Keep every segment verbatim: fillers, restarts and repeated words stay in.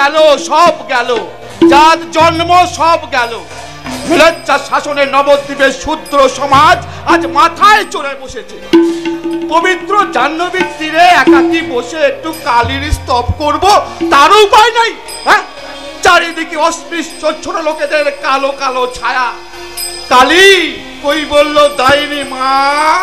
গেল, সব গেল, জাত জন্ম সব গেল। মিলেচ্ছা শাসনের নবদ্বীপের শূদ্র সমাজ আজ মাথায় চড়ে বসেছে। পবিত্র জাহ্নবীর তীরে একাকী বসে একটু কালীর স্তব করব, তারও উপায় নাই। হ্যাঁ, চারিদিকে অস্পৃশ্য ছোট লোকেদের কালো কালো ছায়া। কালী কই বলল দাইনি মা?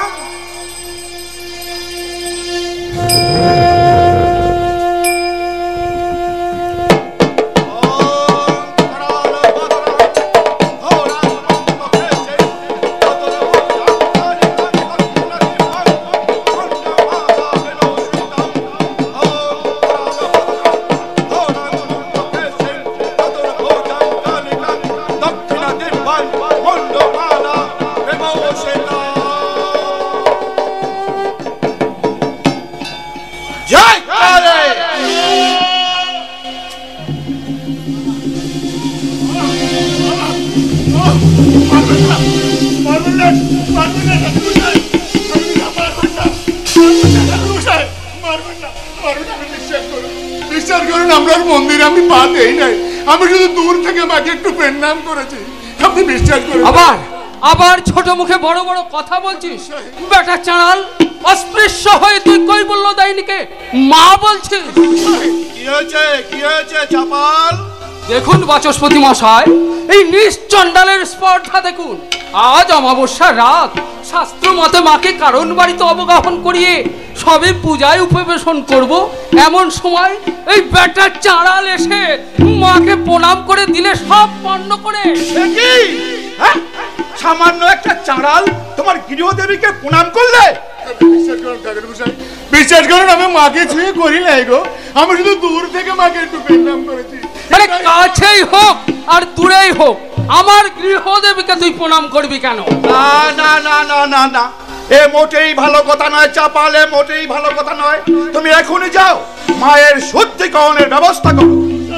মন্দিরে আমি পা দেই নাই, আমি শুধু দূর থেকে মাকে একটু প্রণাম করেছি। আপনি বিশ্বাস করেন? আবার আবার ছোট মুখে বড় বড় কথা বলছিস? বেটা চাঁড়াল, অস্পৃশ্য হয়ে তুই কই বলল দাইনিকে মা বলছিস? কি হয়েছে, কি হয়েছে চাপাল? দেখুন বাচস্পতি মশাই, এই নিশ্চণ্ডালের স্পর্ধা দেখুন। আজ অমাবস্যা রাত, শাস্ত্র মতে মাকে কারণ বাড়িতে অবগাহন করিয়ে সবে পূজায় উপবেশন করব, এমন সময় এই বেটা চাঁড়াল এসে মাকে প্রণাম করে দিলে সব পণ্য করে। কি সামান্য একটা চাঁড়াল তোমার গৃহদেবীকে প্রণাম করলে? বিশ্বাস করুন ঠাকুর মশাই, বিশ্বাস করুন আমি মাকে ছুঁয়ে করি নাই গো, আমি শুধু দূর থেকে মাকে একটু প্রণাম করেছি। মানে কাছেই হোক আর দূরেই হোক, আমার গৃহদেবীকে তুই প্রণাম করবি কেন? না না না না না না, এ মোটেই ভালো কথা নয় চাপাল, এ মোটেই ভালো কথা নয়। তুমি এখনই যাও, মায়ের শুদ্ধিকরণের ব্যবস্থা করো।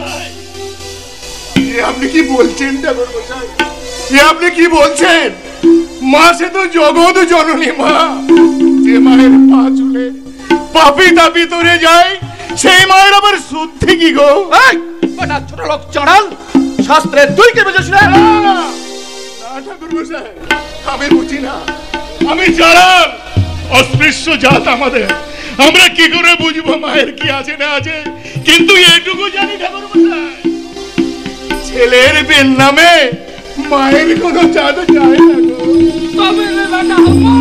আপনি কি বলছেন ঠাকুর মশাই? আপনি কি বলছেন? মা সে তো জগৎ জননী মা, যে মায়ের পা চুলে পাপি তাপি তোরে যায়, সেই মায়ের আবার শুদ্ধি কি গো? ছোট লোক চাঁড়াল, শাস্ত্রে তুই কে বুঝেছিস? ঠাকুর মশাই আমি বুঝি না, আমি চাঁড়াল, অস্পৃশ্য জাত আমাদের, আমরা কি করে বুঝবো মায়ের কি আছে না আছে? কিন্তু এটুকু জানি ঠাকুর মশাই, ছেলের বেন নামে মায়ের কোনো জাত যায় না গো। তবে বেটা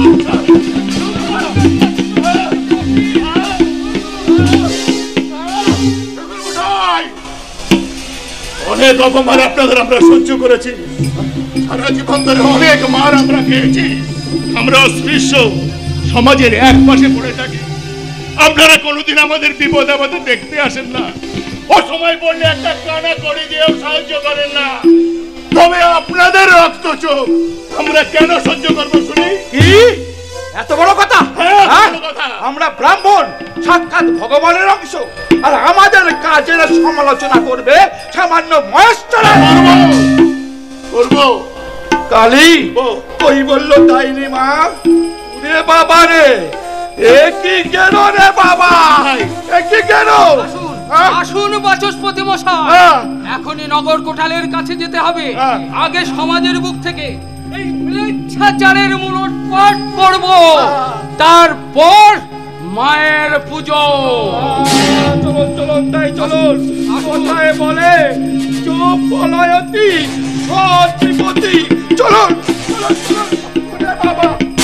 অনেক অপমান আপনাদের আমরা সহ্য করেছি, সারা জীবন ধরে অনেক মার আমরা খেয়েছি। আমরা অস্পৃশ্য সমাজের এক পাশে পড়ে থাকি, আপনারা কোনোদিন আমাদের বিপদ আপদে দেখতে আসেন না, অসময় পড়লে একটা কানা করে দিয়েও সাহায্য করেন না। তবে আপনাদের রক্ত চোখ আমরা কেন সহ্য করবো শুনি? কি এত বড় কথা? আমরা ব্রাহ্মণ, সাক্ষাৎ ভগবানের অংশ, আর আমাদের কাজের সমালোচনা করবে সামান্য মহেশ্বরা? করবো। কালী কই বললো দাইনি মা? রে বাবা রে, এ কি কেন রে বাবা, এ কি কেন? আসুন বাচস্পতি মশাই, এখনই নগর কোটালের কাছে যেতে হবে। আগে সমাজের বুক থেকে এই মিথ্যাচারের মূলোৎপাট করব, তারপর মায়ের পুজো। চলুন চলুন তাই চলুন। কোথায় বলে চুপ বলয়তি সত্যিপতি। চলুন চলুন চলুন বাবা।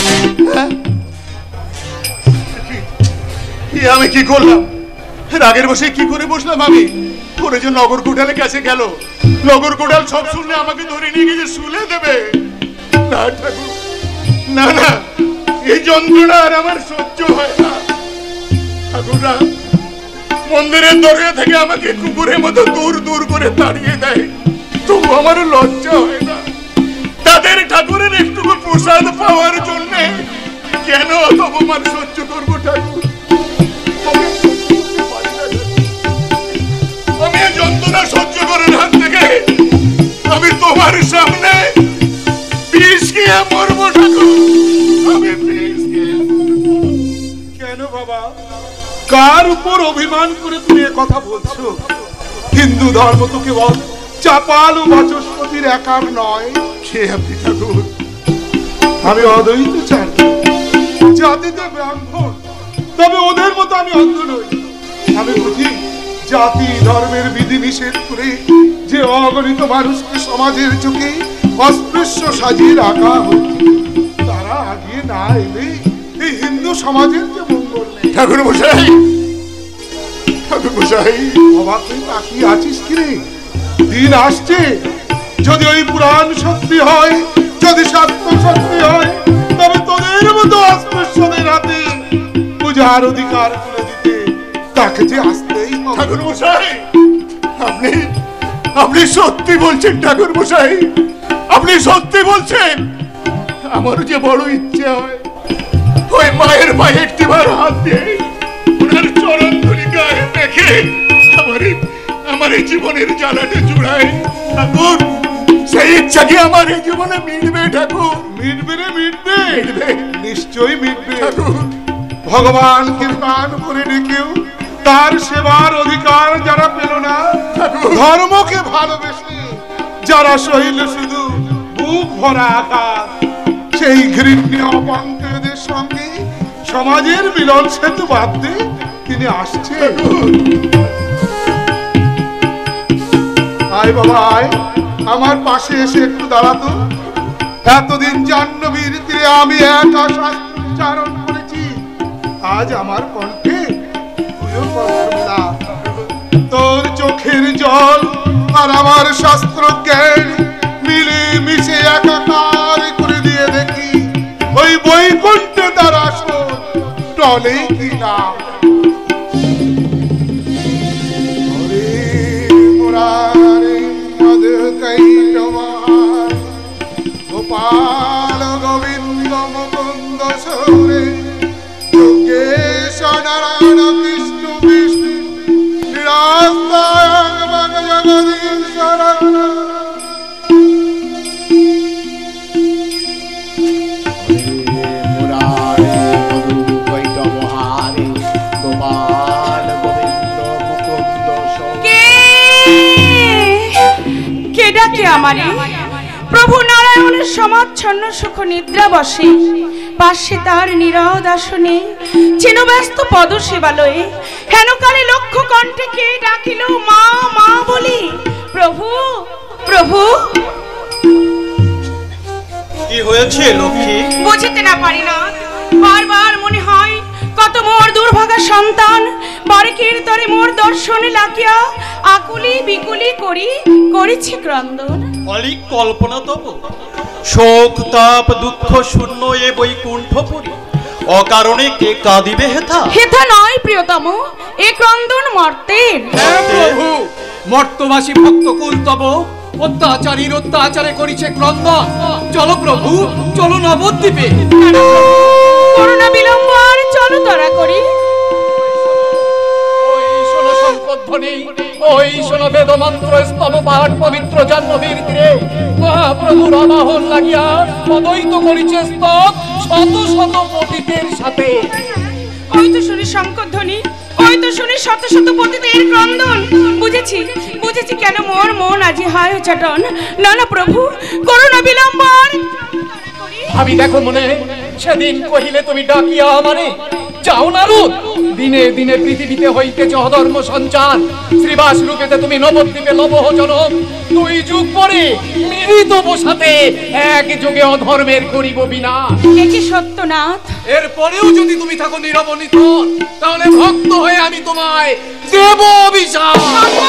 আমি কি করলাম? রাগের বসে কি করে বসলাম আমি? পরে যে নগর কোটালের কাছে গেল, নগর কোটাল সব শুনলে আমাকে ধরে নিয়ে গিয়ে শুলে দেবে। না ঠাকুর, না না, এই যন্ত্রণা আর আমার সহ্য হয় না। ঠাকুররা মন্দিরের দরজা থেকে আমাকে কুকুরের মতো দূর দূর করে তাড়িয়ে দেয়, তবু আমার লজ্জা হয় না। তাদের ঠাকুরের একটুকু প্রসাদ পাওয়ার জন্য কেন অত অপমান সহ্য করবো ঠাকুর? আমি যন্ত্রণা সহ্য করার হাত থেকে আমি তোমার সামনে বিষ খেয়ে মরবো ঠাকুর, আমি বিষ খেয়ে মরবো। কেন বাবা, কার উপর অভিমান করে তুমি কথা বলছো? হিন্দু ধর্ম তো কেবল চাপাল ও বাচস্পতির একার নয়। কে আপনি ঠাকুর? আমি অদ্বৈতাচার্য, জাতিতে ব্রাহ্মণ, তবে ওদের মতো আমি অন্ধ নই। আমি বুঝি জাতি ধর্মের বিধি নিষেধ করে যে অগণিত মানুষকে সমাজের চোখে অস্পৃশ্য সাজিয়ে রাখা হচ্ছে, তারা আগিয়ে না এলে এই হিন্দু সমাজের যে মঙ্গল নেই। ঠাকুর মশাই, ঠাকুর মশাই, অবাক হয়ে তাকিয়ে আছিস কিরে? দিন আসছে, যদি ওই পুরাণ সত্যি হয়, যদি শাস্ত্র সত্যি হয়, তবে তোদের মতো অস্পৃশ্যদের হাতে পূজার অধিকার তুলে দিতে তাকে যে আসতেই হবে। ঠাকুর মশাই, আপনি আপনি সত্যি বলছেন ঠাকুর মশাই, আপনি সত্যি বলছেন। আমার যে বড় ইচ্ছে হয় ওই মায়ের পায়ে একটিবার হাত দিয়ে ওনার চরণ ধুলি গায়ে রেখে আমার এই- আমার এই জীবনের জ্বালাটা জুড়াই। ঠাকুর, সেই ইচ্ছা কি আমার এই জীবনে মিটবে ঠাকুর? মিটবে রে, মিটবে, মিটবে, নিশ্চয়ই মিটবে। ঠাকুর। ভগবানকে প্রাণ করে ডেকেও তার সেবার অধিকার যারা পেল না, ধর্মকে ভালোবেসে যারা সহিল শুধু বুক ভরা আঘাত, সেই ঘৃণ্য অপঙ্কেদের সঙ্গে সমাজের মিলন সেতু বাঁধতে তিনি আসছেন। আয় বাবা আয়, আমার পাশে এসে একটু দাঁড়াতো। এতদিন জাহ্নবীর তীরে আমি একা শাস্ত্র উচ্চারণ করেছি, আজ আমার কণ্ঠে তুইও কণ্ঠ মেলা। তোর চোখের জল আর আমার শাস্ত্র জ্ঞান মিলে মিশে একাকার করে দিয়ে দেখি ওই বৈকুণ্ঠে তার আসন টলে কিনা। হরে মুরারে মধুকৈটবায় গোপাল গোবিন্দ মুকুন্দ সৌরে যোগেশ নারায়ণ কৃষ্ণ বিষ্ণু নিরাস্তায়ং মগ জগদীশ্বর। কে ডাকে আমারে? প্রভু নারায়ণের সমাচ্ছন্ন সুখ নিদ্রা বসে, পাশে তার নীরদ আসনে চিন ব্যস্ত পদ সেবালয়ে হেনকালে লক্ষ্য কণ্ঠে কে ডাকিল মা মা বলি। প্রভু প্রভু, কি হয়েছে লক্ষ্মী? বুঝিতে না পারি না, বারবার মনে হয় কত মোর দুর্ভাগা সন্তান বারিকের তরে মোর দর্শনে লাগিয়া আকুলি বিকুলি করি করেছে ক্রন্দন। অলিক কল্পনা তব, শোক তাপ দুঃখ শূন্য এ বৈকুণ্ঠপুরী, অকারণে কে কাঁদিবে হেথা? হেথা নয় প্রিয়তম, এ ক্রন্দন মর্তের। হ্যাঁ প্রভু, মর্তবাসী ভক্ত কুল তব অত্যাচারীর অত্যাচারে করিছে ক্রন্দন। চলো প্রভু, চলো নবদ্বীপে। করোনা বিলম্ব আর চলো তরা করি। ওই শোনো শঙ্খধ্বনি, ওই শোনো বেদ মন্ত্র স্তব পাঠ পবিত্র জাহ্নবীর তীরে মহাপ্রভুর আবাহন লাগিয়া অদ্বৈত করিছে স্তব শত শত পতিতের সাথে। ওই তো শুনি শঙ্করধ্বনি, ওই তো শুনি শত শত পতিতের ক্রন্দন। বুঝেছি বুঝেছি কেন মোর মন আজি হায় উচ্চাটন। না না প্রভু, করোনা বিলম্ব আর আমি দেখো মনে, সেদিন কহিলে তুমি ডাকিয়া আমারে যাও না রূপ, দিনে দিনে পৃথিবীতে হইতেছে অধর্ম সঞ্চার। শ্রীবাস রূপেতে তুমি নবদ্বীপে লবহ জনম, দুই যুগ পরে মিলিত বসাতে এক যুগে অধর্মের করিব বিনাশ। এ কি সত্যনাথ? এরপরেও যদি তুমি থাকো নিরবনীত, তাহলে ভক্ত হয়ে আমি তোমায় দেব অভিশাপ।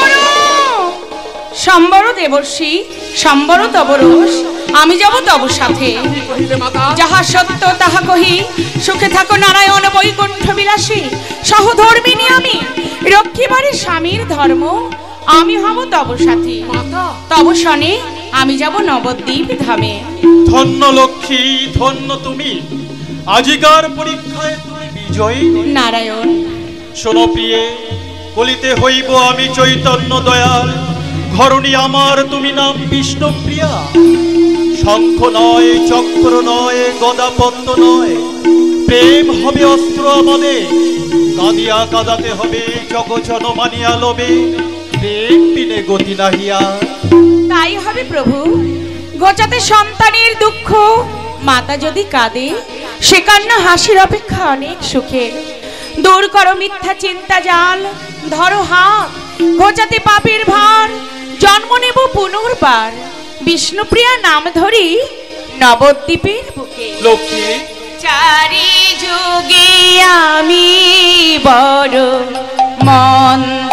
সম্বর দেবর্ষি, সম্বর তবরস, আমি যাব তব সাথে। কহিলে মাতা, যাহা সত্য তাহা কহি, সুখে থাকো নারায়ণ বৈকুণ্ঠ বিলাসী। সহধর্মিনী আমি, রক্ষিবারে স্বামীর ধর্ম, আমি হব তব সাথী। মাতা, তব শনে আমি যাব নবদ্বীপ ধামে। ধন্য লক্ষ্মী, ধন্য তুমি, আজিকার পরীক্ষায় তুমি বিজয়ী। নারায়ণ শোনো প্রিয়ে, কলিতে হইব আমি চৈতন্য দয়াল, ঘরণী আমার তুমি নাম বিষ্ণুপ্রিয়া। শঙ্খ নয়, চক্র নয়, গদা পদ্ম নয়, প্রেম হবে অস্ত্র আমাদের। কাঁদিয়া কাঁদাতে হবে জগজন মানিয়া লবে, প্রেম বিনে গতি নাহিয়া। তাই হবে প্রভু। গোচাতে সন্তানের দুঃখ, মাতা যদি কাঁদে সে কান্না হাসির অপেক্ষা অনেক সুখের। দূর করো মিথ্যা চিন্তা জাল, ধরো হাত, গোচাতে পাপের ভার, জন্ম নেব পুনর্বার, বিষ্ণুপ্রিয়া নাম ধরি নবদ্বীপের বুকে। লক্ষ্মী চারি যুগে আমি বড় মন্দ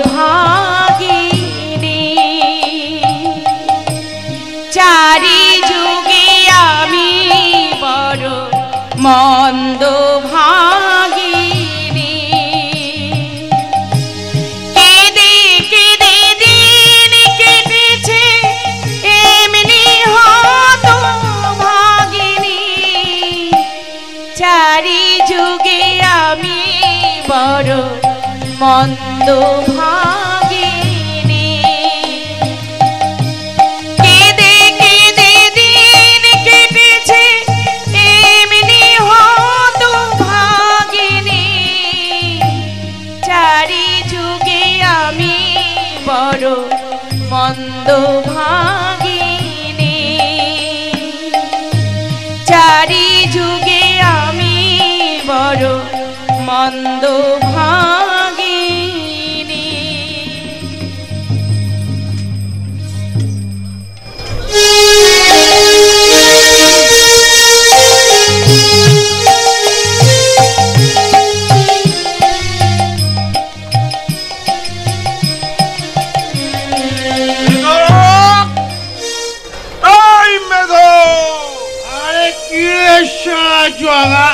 ভাগিনী, চারি যুগে আমি বড় মন্দ ভাগিনী, কেঁদে কেঁদে দিন কেটেছে এমনি হত ভাগিনী, চারি যুগে আমি বড় মন্দ ভাগিনী, কেঁদে কেঁদে দিন কেটেছে এমনি হত ভাগিনী, চারি যুগে আমি বড় মন্দ ভাগিনী, চারি যুগে আমি বড় মন্দ ভাগিনী। এই মেধো, আরে কি রে শালা জগা,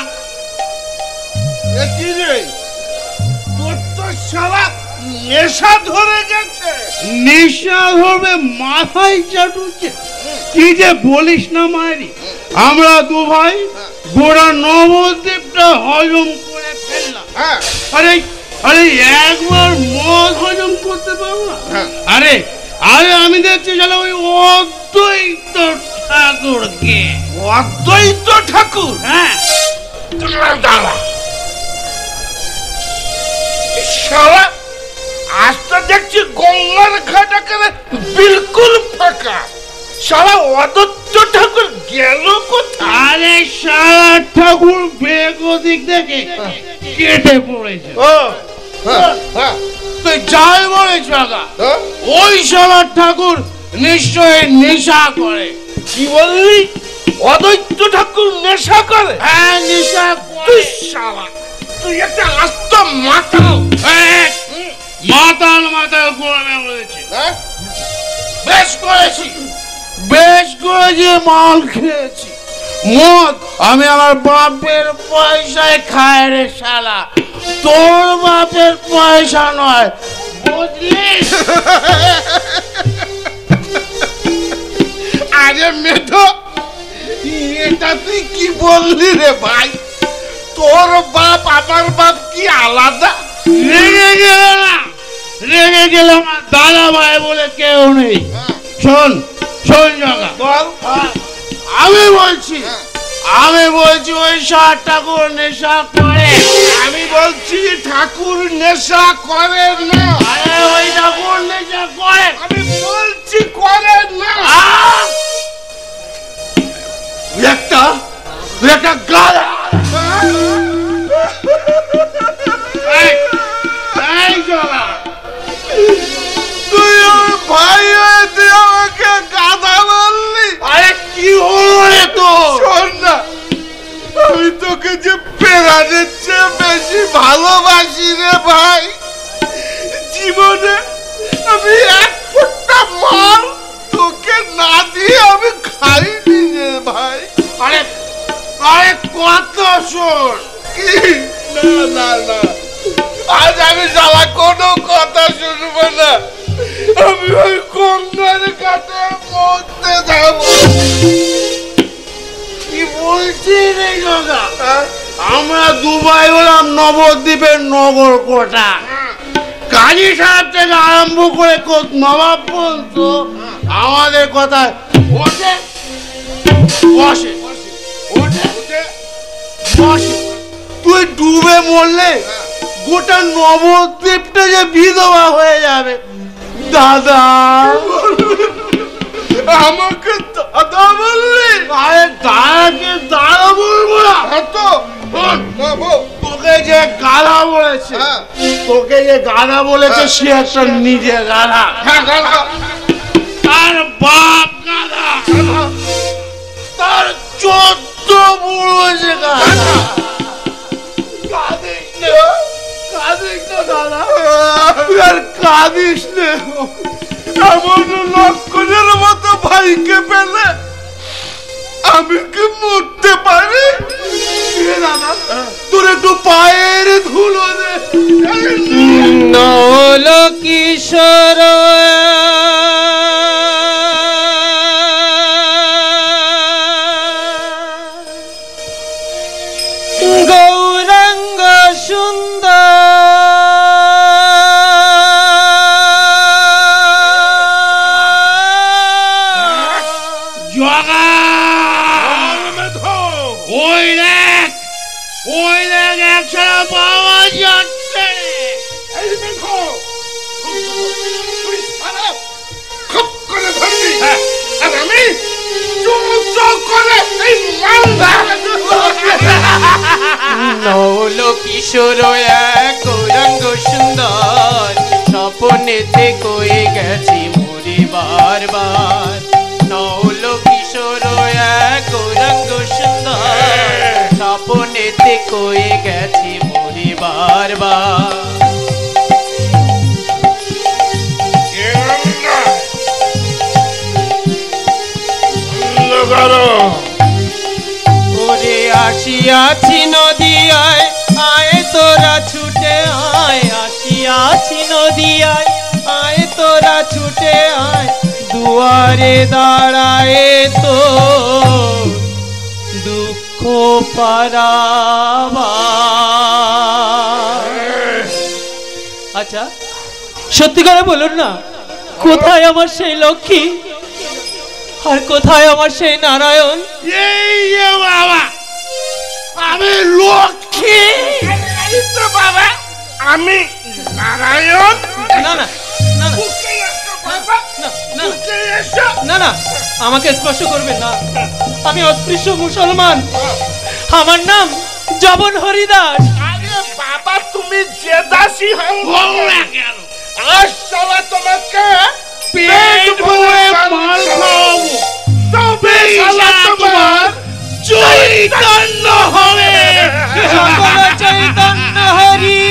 এ কি রে, তোর তো শালা নেশা ধরে গেছে। নেশা ধরবে মাথায় চাটুচ্ছে, কি যে বলিস না মায়েরি। আমরা দু ভাই গোড়া নবদ্বীপটা হজম করে ফেললাম। হ্যাঁ আরে আরে একবার মদ হজম করতে পারবো না? আরে আরে আমি দেখছি চলো ওই অদ্বৈত ঠাকুরকে। অদ্বৈত ঠাকুর? হ্যাঁ দাঁড়া শালা, আজ তো দেখছি গঙ্গার ঘাট একেবারে বিলকুল ফাঁকা। শালা অদ্বৈত ঠাকুর গেল কোথায়? আরে সারা ঠাকুর বেগ দিক থেকে কেটে পড়েছে। ও হ্যাঁ হ্যাঁ, তুই যাই বলেছ আগা, হ্যাঁ? ওই সারা ঠাকুর নিশ্চয়ই নেশা করে। কি বললি? অদ্বৈত ঠাকুর নেশা করে? হ্যাঁ নেশা তুই করে। শালা, তুই একটা আস্ত মাতাল। হ্যাঁ, মাতাল মাতাল করবে বলেছে। হ্যাঁ? বেশ করেছি, বেশ করেছি, মাল খেয়েছি। মদ আমি আমার বাপের পয়সায় খায় রে শালা, তোর বাপের পয়সা নয়, বুঝলি? আরে মেধো, এটা তুই কি বললি রে ভাই? তোর বাপ আমার বাপ কি আলাদা? রেগে গেল না, রেগে গেল আমার দাদা ভাই বলে কেউ নেই। শোন শোন জগা, বল। আমি বলছি আমি বলছি ওই ষাট ঠাকুর নেশা করে। আমি বলছি ঠাকুর নেশা করে না। আরে ওই ঠাকুর নেশা করে। আমি বলছি করে না। আহ! তুই একটা তুই একটা গাধা। এই, এই জগা, তুই আমার ভাই হয়ে তুই আমাকে গাধা বললি? আরে কি হলো রে তোর? শোন না, আমি তোকে যে প্রাণের চেয়ে বেশি ভালোবাসি রে ভাই। জীবনে আমি এক ফুটা মাল তোকে না দিয়ে আমি খাইনি রে ভাই। আরে আরে কত শোন, কি? না না না, আজ আমি জ্বালা কোনো কথা শুনবো না। আমি ওই গঙ্গার ঘাটে মরতে যাবো। কি বলছিস রে জগা? হ্যাঁ? আমরা দুবাই হলাম নবদ্বীপের নগর কোটা। কাজী সাহেব থেকে আরম্ভ করে কোত নবাব পর্যন্ত আমাদের কথায় ওঠে বসে, ওঠে বসে। তুই ডুবে মরলে গোটা নবদ্বীপটা যে বিধবা হয়ে যাবে দাদা আমাকে দাদা বললি? আরে দাদাকে দাদা বলবো না তো, তোকে যে গাধা বলেছে, তোকে যে গাধা বলেছে সে একটা নিজে গাধা। তার বাপ গাধা, তার চোদ্দ বুড়ো হয়েছে গাধা। কাঁদিস না, কাঁদিস না দাদা, তুই আর কাঁদিস না। এমন লক্ষণের মতো ভাইকে পেলে আমি কি মরতে পারি? দাদা তোর একটু পায়ের ধুলো দে। নল কিশোর গৌরাঙ্গ সুন্দর ওই দেখ, ওই দেখ একসাথে পাওয়া যাচ্ছে। এই দেখো তুই সারা খুব করে ধরবি, আর আমি চোখ চোখ করে এই মালদা। নল কিশোর এক গৌরাঙ্গ সুন্দর স্বপ্নেতে কয়ে গেছি মরি বারবার। নল কিশোর এক গৌরাঙ্গ সুন্দর স্বপ্নেতে কয়ে গেছি মরি বারবার। ওরে আসিয়াছি নদিয়ায় আয় তোরা ছুটে আয়, আসিয়াছি নদিয়ায় আয় তোরা ছুটে আয়, দুয়ারে দাঁড়ায় তো দুঃখ পারাবার। আচ্ছা সত্যি করে বলুন না, কোথায় আমার সেই লক্ষ্মী আর কোথায় আমার সেই নারায়ণ? এই যে বাবা আমি লক্ষ্মী, তো বাবা আমি নারায়ণ। না না না না না না না, আমাকে স্পর্শ করবেন না, আমি অস্পৃশ্য মুসলমান, আমার নাম জবন হরিদাস। আরে বাবা তুমি যে দাসী হও না কেন, আজ সারা তোমাকে পেট ভরে মাল খাওয়াবো, তবে সারা তোমার চৈতন্য হবে। সকল চৈতন্য হরি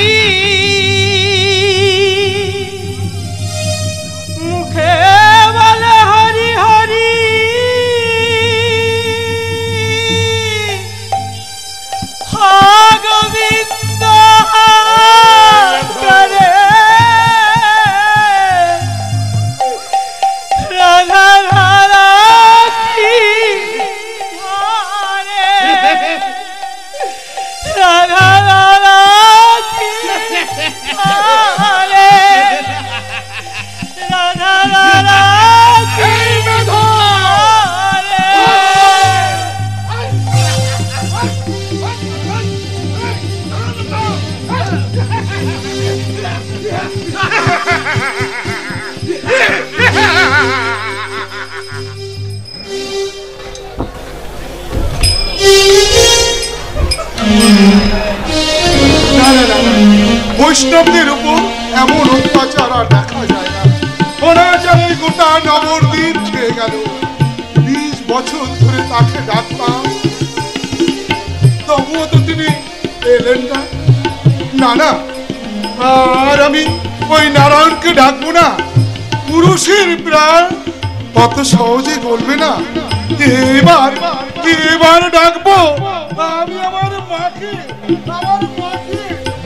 মুখে বলে হরি হরি, হা গোবিন্দ করে রাধা রাধা কি হরে, রাধা রাধা কি হরে, রাধা রাধা কি হরে। বৈষ্ণবদের উপর এমন অত্যাচার আর দেখা যায় না। ওরা জানে গোটা নবদ্বীপ খেয়ে গেল। বিশ বছর ধরে তাকে ডাকতাম, তবুও তো তিনি এলেন না। না না, আর আমি ওই নারায়ণকে ডাকবো না। পুরুষের প্রাণ কত সহজে গলবে না। এবার এবার ডাকবো আমি আমার মাকে, আমার মাকে।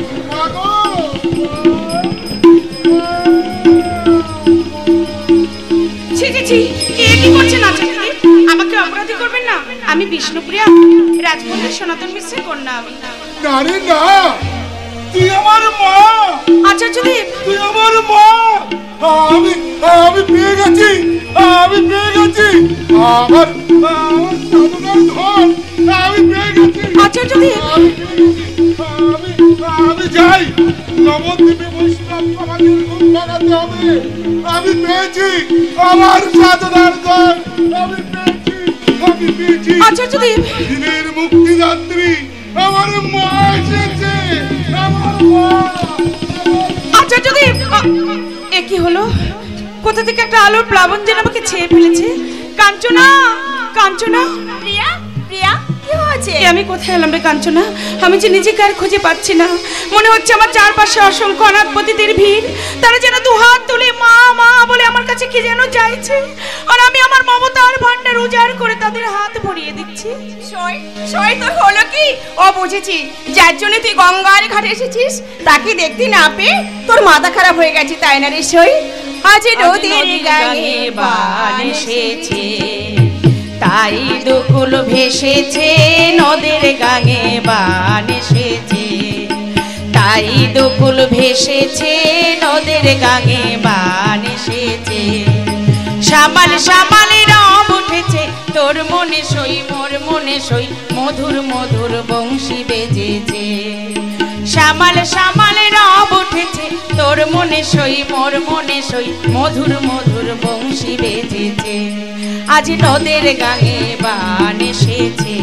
ছি ছি ছি, এ কি করছেন আচার্যদেব? আমাকে অপরাধী করবেন না, আমি বিষ্ণুপ্রিয়া রাজবংশের সনাতন মিশ্রের কন্যা। আমি না রে না, তুই আমার মা। আচার্যদেব তুই আমার মা। আমি আমি পেয়ে গেছি, আমি পেয়ে গেছি আমার আমার সাধনার ধন আমি পেয়ে গেছি। আচার্যদেব আমি আমি আমি যাই নবদ্বীপে বৈষ্ণব সব সমাজের ঘুম ভাঙাতে হবে। আমি পেয়েছি আমার সাধনার ঘর, আমি পেয়েছি, আমি পেয়েছি। আচার্যদেব, দিনের মুক্তিযাত্রী আমার মা এসেছে, আমার মা। আচার্যদেব, এ কি হলো? কোথা থেকে একটা আলোর প্লাবন যেন আমাকে ছেয়ে ফেলেছে। কাঞ্চনা, কাঞ্চনা, প্রিয়া, প্রিয়া, কি হয়েছে? এ আমি কোথায় এলাম রে কাঞ্চনা? আমি যে নিজেকে আর খুঁজে পাচ্ছি না। মনে হচ্ছে আমার চারপাশে অসংখ্য অনাথপতিদের ভিড়। তারা যেন দু হাত তুলে মা মা বলে আমার কাছে কি যেন চাইছে, আর আমি আমার মমতার ভান্ডার উজাড় করে তাদের হাত ভরিয়ে দিচ্ছি। সই, সই তোর হলো কি? ও বুঝেছি, যার জন্য তুই গঙ্গার ঘাটে এসেছিস তাকে দেখতে না পেয়ে তোর মাথা খারাপ হয়ে গেছে, তাই না রে সই? আজ নদীর গায়ে বান এসেছে, তাই দুকুল ভেসেছে, নদীর গায়ে বান এসেছে, তাই দুকুল ভেসেছে, নদীর গায়ে বান এসেছে। সামাল সামাল রব উঠেছে, তোর মনে সই মোর মনে সই, মধুর মধুর বংশী বেজেছে। সামাল সামাল রব উঠেছে, তোর মনে সই মোর মনে সই, মধুর মধুর বংশী বেজেছে। আজ নদের গায়ে বান এসেছে।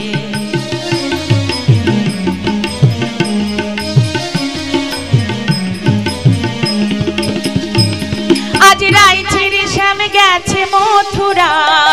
আজ রাইছির শ্যাম গেছে মথুরা,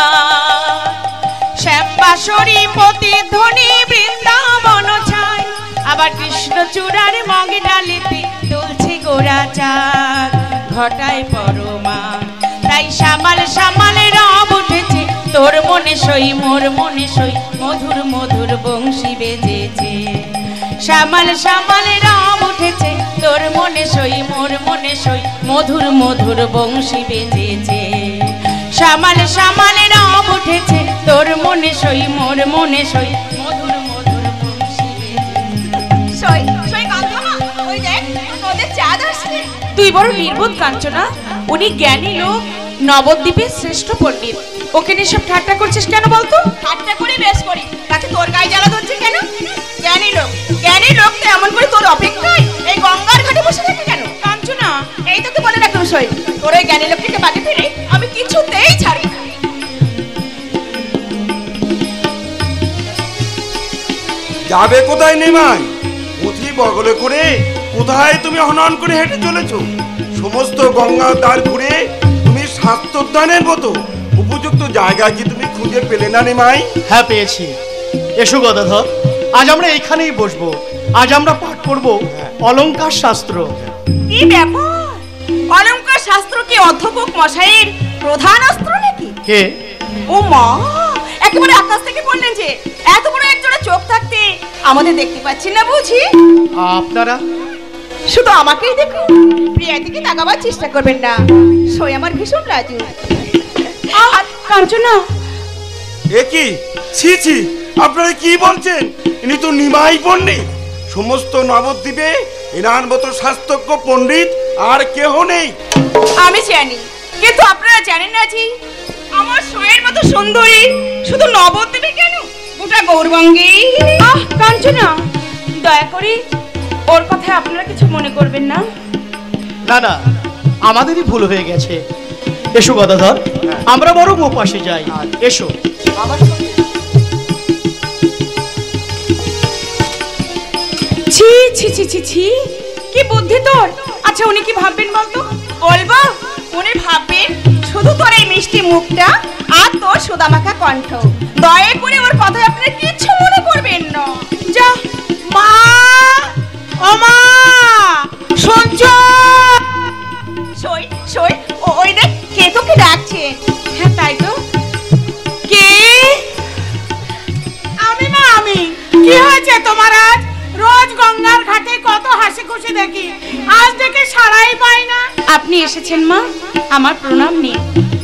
শ্যামবাসরী প্রতিধ্বনি বৃন্দাবন ছায়, আবার কৃষ্ণচূড়ার মগ ডালিতে তুলছে গোড়া চাঁদ, ঘটায় পরমা। তাই সামাল সামাল রব উঠেছে, তোর মনে সই মোর মনে সই, মধুর মধুর বংশী বেজেছে। সামাল সামাল রব উঠেছে, তোর মনে সই মোর মনে সই, মধুর মধুর বংশী বেজেছে। সামাল সামাল রব উঠেছে, তোর মনে সই মোর মনে সই, মধুর মধুর বংশী বেজেছে। সই সই কান্তমা, ওই দেখ নদের চাঁদ আসছে। তুই বড় নির্বোধ কাঞ্চনা, উনি জ্ঞানী লোক, নবদ্বীপের শ্রেষ্ঠ পণ্ডিত। ওকে নিয়ে সব ঠাট্টা করছিস কেন বলতো? ঠাট্টা করি বেশ করি, তাকে তোর গায়ে জ্বালা ধরছে কেন? জ্ঞানী লোক, জ্ঞানী লোক তো এমন করে তোর অপেক্ষায় এই গঙ্গার ঘাটে বসে থাকে কেন? কাঞ্চনা, এই তোকে বলে রাখলাম সই, তোর ওই জ্ঞানী লোকটিকে বাড়ি ফিরে আমি কিছুতেই ছাড়ি না। যাবে কোথায় নিমাই? পুঁথি বগলে করে কোথায় তুমি হনন করে হেঁটে চলেছো? সমস্ত গঙ্গার দ্বার ঘুরে তুমি স্বাস্থ্যোদ্যানের মতো উপযুক্ত জায়গা কি তুমি খুঁজে পেলে না নিমাই? হ্যাঁ পেয়েছি। এসো গদাধর, আজ আমরা এইখানেই বসবো। আজ আমরা পাঠ করব অলংকার শাস্ত্র। কি ব্যাপার? অলংকার শাস্ত্র কি অধ্যাপক মশাইয়ের প্রধান অস্ত্র নাকি? কে? ও মা, একেবারে আকাশ থেকে পড়লেন যে! এত বড় একজোড়া চোখ থাকতে আমাদের দেখতে পাচ্ছেন না বুঝি? আপনারা শুধু আমাকেই দেখুন, প্রিয়া দিকে তাকাবার চেষ্টা করবেন না। সই আমার ভীষণ রাজু। আর কাঞ্চনা, এ কি? ছি ছি, আপনারা কি বলছেন? ইনি তো নিমাই পণ্ডিত। সমস্ত নবদ্বীপে এনার মতো শাস্ত্রজ্ঞ পণ্ডিত আর কেহ নেই। আমি জানি, কিন্তু আপনারা জানেন না জি, আমার সইয়ের মতো সুন্দরী শুধু নবদ্বীপে কেন, গোটা গৌরবঙ্গেই। আহ কাঞ্চনা, দয়া করে ওর কথায় আপনারা কিছু মনে করবেন না। না না, আমাদেরই ভুল হয়ে গেছে। এসো গদাধর, আমরা বরং ও পাশে যাই। এসো। ছি ছি ছি ছি ছি, কি বুদ্ধি তোর! আচ্ছা উনি কি ভাববেন বলতো? বলবো, উনি ভাববেন শুধু তোর এই মিষ্টি মুখটা আর তোর সুদামাখা কণ্ঠ। দয়া করে ওর কথায় আপনারা কিচ্ছু মনে করবেন না। যা মা, ও মা, শুনছ? সই সই, ও- ওই দেখ কে তোকে ডাকছে। হ্যাঁ তাই তো। কে? আমি মা, আমি। কি হয়েছে তোমার আজ? রোজ গঙ্গার ঘাটে কত হাসি খুশি দেখি, আজ দেখে সারাই পাই না। আপনি এসেছেন মা, আমার প্রণাম নিন।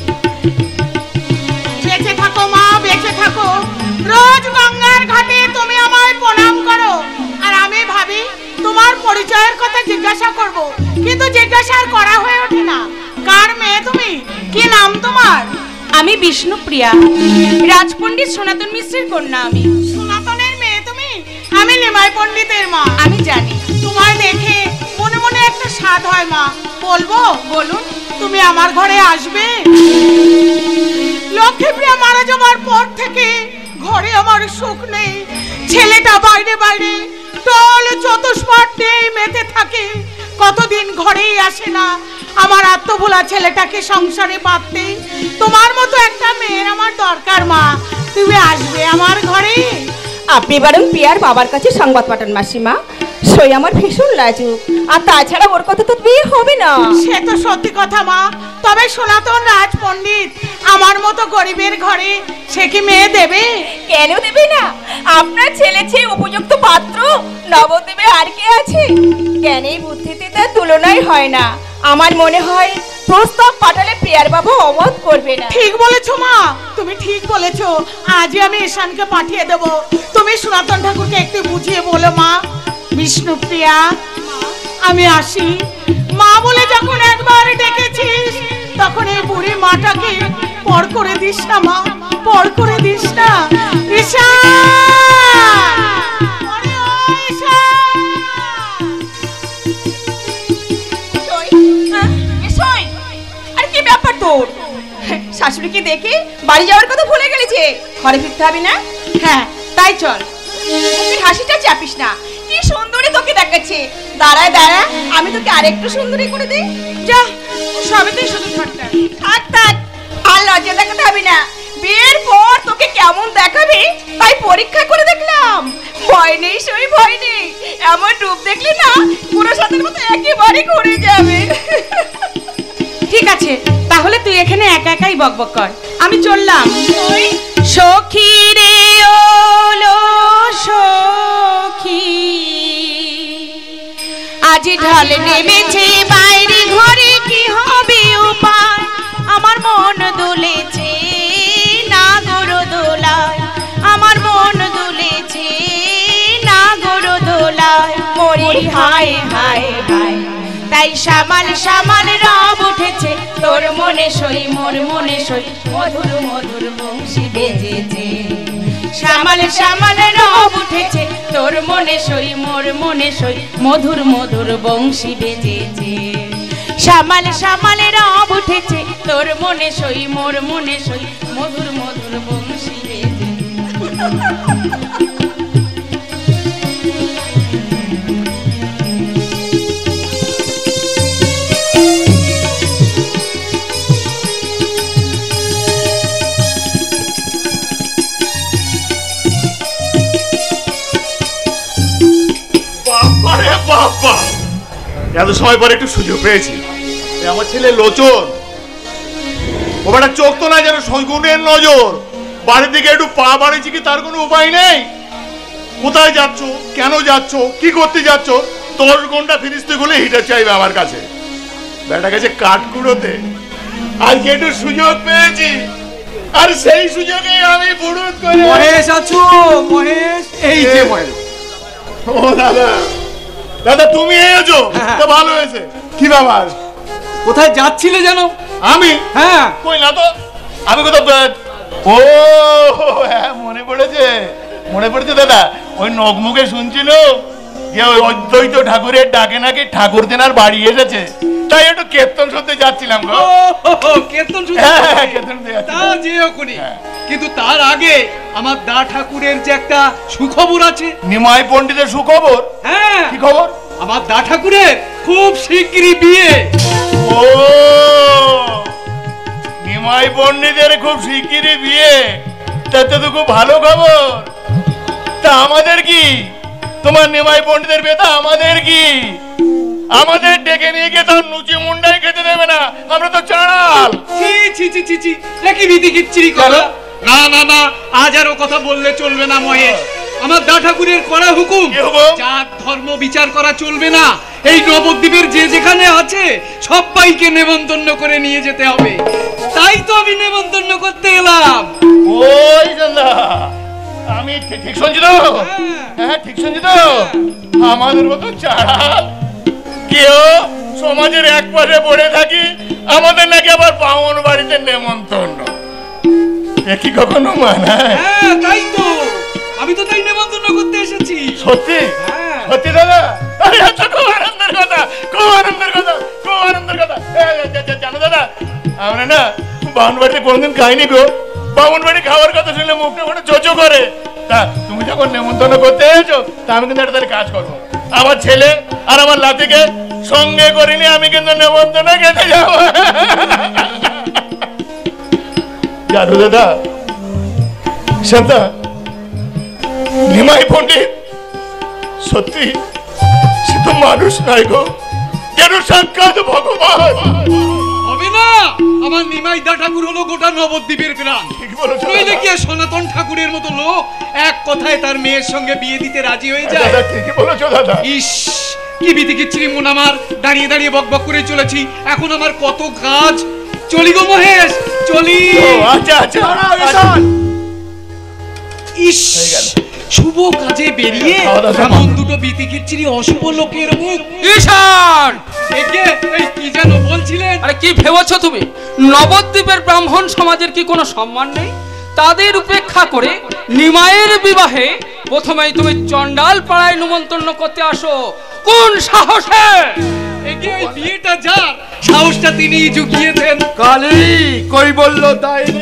বেঁচে থাকো মা, বেঁচে থাকো। রোজ গঙ্গার ঘাটে তুমি আমায় প্রণাম করো, আর আমি ভাবি তোমার পরিচয়ের কথা জিজ্ঞাসা করব, কিন্তু জিজ্ঞাসা আর করা হয়ে ওঠে না। কার মেয়ে তুমি? কি নাম তোমার? আমি বিষ্ণুপ্রিয়া, রাজপণ্ডিত সনাতন মিশ্রের কন্যা। আমি সনাতনের মেয়ে তুমি? আমি নিমাই পণ্ডিতের মা। আমি জানি। তোমায় দেখে মনে মনে মনে একটা স্বাদ হয় মা, বলবো? বলুন। তুমি আমার ঘরে আসবে। লক্ষ্মীপ্রিয়া মারা যাওয়ার পর থেকে ঘরে আমার সুখ নেই। ছেলেটা বাইরে বাইরে টল চতুষ্পদ নেই মেতে থাকে, কতদিন ঘরেই আসে না। আমার আত্মভোলা ছেলেটাকে সংসারে পাততে তোমার মতো একটা মেয়ের আমার দরকার মা। তুমি আসবে আমার ঘরে? আপনি বরং পিয়ার বাবার কাছে সংবাদ পাঠান মাসিমা, সই আমার ভীষণ লাজুক, আর তাছাড়া ওর কথা তো বিয়ে হবে না। সে তো সত্যি কথা মা, তবে সনাতন রাজ পণ্ডিত আমার মতো গরিবের ঘরে সে কি মেয়ে দেবে? কেন দেবে না? আপনার ছেলে চেয়ে উপযুক্ত পাত্র নবদ্বীপে আর কে আছে? জ্ঞানী বুদ্ধিতে তার তুলনাই হয় না। আমার মনে হয় প্রস্তাব পাঠালে পিয়ার বাবা অমত করবে না। ঠিক বলেছো মা, তুমি ঠিক বলেছো। আজই আমি ঈশানকে পাঠিয়ে দেব। তুমি সনাতন ঠাকুরকে একটু বুঝিয়ে বলো মা। বিষ্ণুপ্রিয়া, আমি আসি। মা বলে যখন একবার ডেকেছিস তখন এই বুড়ি মাটাকে পর করে দিস না মা, পর করে দিস না। আর কি ব্যাপার তোর? শাশুড়িকে দেখে বাড়ি যাওয়ার কথা ভুলে গেছে, ঘরে ফিরতে হবে না? হ্যাঁ তাই চল। মুখের হাসিটা চাপিস না, কি সুন্দরী তোকে দেখাচ্ছে। দাঁড়ায় দাঁড়া, আমি তোকে আরেকটু সুন্দরী করে দিই। যা, সবেতেই শুধু ঠাট্টা। থাক থাক, আর লজ্জা দেখাতে হবে না। বিয়ের পর তোকে কেমন দেখাবে তাই পরীক্ষা করে দেখলাম। ভয় নেই সই, ভয় নেই। এমন রূপ দেখলি না পুরো সাথের মতো একেবারে ঘুরে যাবে। ঠিক আছে, তাহলে তুই এখানে একা একাই বকবক কর, আমি চললাম। সখী রে ওলো সখী, আজ ঢল নেমেছে বাইরে ঘরে, কি হবে উপায়? আমার মন দুলেছে না গরো দোলায়, আমার মন দুলেছে না গরো দোলায়। মরি হায় হায় হায়, তাই সামাল সামাল রব উঠেছে, তোর মনে সই মোর মনে সই, মধুর মধুর বংশী বেজেছে। সামাল সামাল রব উঠেছে, তোর মনে সই মোর মনে সই, মধুর মধুর বংশী বেজেছে। সামাল সামাল রব উঠেছে, তোর মনে সই মোর মনে সই, মধুর মধুর বংশী বেজেছে। বাবা, এত সময় পরে একটু সুযোগ পেয়েছি। আমার ছেলে লোচন, ও বেটা চোখ তো না যেন শগুনের নজর। বাড়ির দিকে একটু পা বাড়িয়েছি কি তার কোনো উপায় নেই। কোথায় যাচ্ছ, কেন যাচ্ছ, কি করতে যাচ্ছ? দশ ঘন্টা ফিরিস্তি গুলো হিটার চাইবে আমার কাছে। বেটা গেছে কাঠ কুড়োতে, আজকে একটু সুযোগ পেয়েছি, আর সেই সুযোগে আমি বুড়ুত করে। মহেশ আছো? মহেশ, এই যে মহেশ। ও দাদা, দাদা তুমি এসেছো, তো ভালো হয়েছে। কি ব্যাপার, কোথায় যাচ্ছিলে জানো? আমি? হ্যাঁ। কই না তো, আমি কোথাও। ও হ্যাঁ, মনে পড়েছে, মনে পড়েছে দাদা। ওই নগমুখে শুনছিল যে ওই অদ্বৈত ঠাকুরের ডাকে নাকি ঠাকুর দেনার বাড়ি এসেছে, তাই একটু কীর্তন শুনতে যাচ্ছিলাম গো। কীর্তন হ্যাঁ, কীর্তন শুনতে তা যেও করি, কিন্তু তার আগে আমার দা ঠাকুরের যে একটা সুখবর আছে। নিমাই পণ্ডিতের সুখবর? হ্যাঁ। কি খবর? আমার দা ঠাকুরের খুব শিগগিরই বিয়ে। ও, নিমাই পণ্ডিতের খুব শিগগিরই বিয়ে, তাতে তো খুব ভালো খবর। তা আমাদের কি? তোমার নিমাই পণ্ডিতের বিয়ে, তা আমাদের কি? আমাদের ডেকে নিয়ে গিয়ে তার লুচি মুন্ডাই খেতে দেবে না, আমরা তো চাড়াল। ছি ছি ছি ছি ছি, নাকি রীতি কিচ্ছিরি কথা। না না না, আজ আর ও কথা বললে চলবে না মহেশ। আমার দা ঠাকুরের করা হুকুম, জাত ধর্ম বিচার করা চলবে না। এই নবদ্বীপের যে যেখানে আছে সবাইকে নেমন্তন্ন করে নিয়ে যেতে হবে। তাই তো আমি নেমন্তন্ন করতে এলাম। ওই দাদা, আমি ঠিক শুনছি তো? হ্যাঁ, ঠিক শুনছি তো? আমাদের মতো চাড়াল কেউ সমাজের এক পাশে পড়ে থাকি, আমাদের নাকি আবার বামন বাড়িতে নেমন্তন্ন। কি কখনো মানায়? হ্যাঁ তাই তো, আমি তো তাই নেমন্তন্ন করতে এসেছি। সত্যি? সত্যি দাদা? আরে আচ্ছা, খুব আনন্দের কথা, খুব আনন্দের কথা, খুব আনন্দের কথা। জানো দাদা, আমরা না বামন বাড়িতে কোনদিন খাইনি গো। বামন বাড়ি খাওয়ার কথা শুনলে মুখটা মনে চোচো করে। তা তুমি যখন নেমন্তন্ন করতে এসেছো, তা আমি কিন্তু একটা তাহলে কাজ করবো। আমার ছেলে আর আমার লাতিকে সঙ্গে করিনি, আমি কিন্তু নেমন্তন্ন খেতে যাবো। জানো দাদা, শান্তা, নিমাই পণ্ডিত সত্যি সে তো মানুষ নয় গো, যেন সাক্ষাৎ ভগবান। হবে না, আমার নিমাই দা ঠাকুর হলো গোটা নবদ্বীপের প্রাণ। নইলে কি সনাতন ঠাকুরের মতো লোক এক কথায় তার মেয়ের সঙ্গে বিয়ে দিতে রাজি হয়ে যায়? ঠিকই বলেছো দাদা। ইস, কি বিদিকিচ্ছিরি মন আমার, দাঁড়িয়ে দাঁড়িয়ে বক বক করে চলেছি। এখন আমার কত কাজ। চলি গো মহেশ, চলি। আচ্ছা আচ্ছা। ইস, শুভ কাজে বেরিয়ে এমন দুটো বিতিকিচ্ছিরি অশুভ লোকের মুখ। ঈশান, একে এই কি যেন বলছিলেন? আরে কি ভেবেছো তুমি? নবদ্বীপের ব্রাহ্মণ সমাজের কি কোনো সম্মান নেই? তাদের উপেক্ষা করে নিমাইয়ের বিবাহে প্রথমেই তুমি চণ্ডাল পাড়ায় নিমন্ত্রণ করতে আসো? কোন সাহসে? একে ওই বিয়েটা যার সাহসটা তিনি জুগিয়েছেন। কালী কই বললো তাইনি?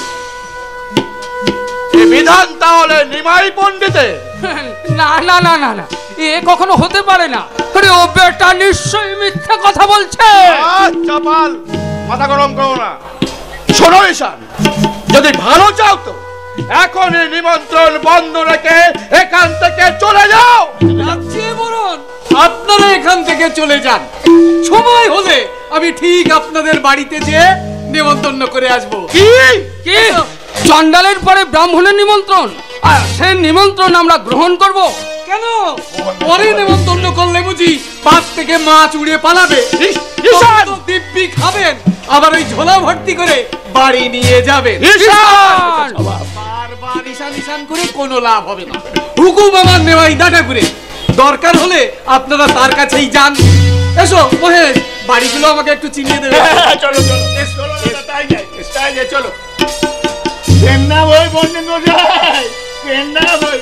এই বিধান তাহলে নিমাই পণ্ডিতে? না না না না না, এ কখনো হতে পারে না। আরে ও বেটা নিশ্চয়ই মিথ্যা কথা বলছে। আচ্ছা পাল, মাথা গরম করো না। শোনো ঈশান, যদি ভালো চাও তো এখনই নিমন্ত্রণ বন্ধ রেখে এখান থেকে চলে যাও। রাজ্যে বরণ আপনারা এখান থেকে চলে যান। সময় হলে আমি ঠিক আপনাদের বাড়িতে যেয়ে নিমন্ত্রণ করে আসবো। কি কি চণ্ডালের পরে ব্রাহ্মণের নিমন্ত্রণ? আর সেই নিমন্ত্রণ আমরা গ্রহণ করব কেন? পরে নিমন্ত্রণ করলে বুঝি পাত থেকে মাছ উড়ে পালাবে? ঈশান, দিব্যি খাবেন, আবার ওই ঝোলা ভর্তি করে বাড়ি নিয়ে যাবেন। ঈশান, বারবার ঈশান ঈশান করে কোনো লাভ হবে না। হুকুম আমার নেওয়াই দাটা করে, দরকার হলে আপনারা তার কাছেই যান। এসো মহেশ, বাড়িগুলো আমাকে একটু চিনিয়ে দেবে। চলো চলো চলো দাদা, তাই যাই, তাই যাই, চলো। কেন্না বই পণ্ডিত মশাই, কেন্না বই।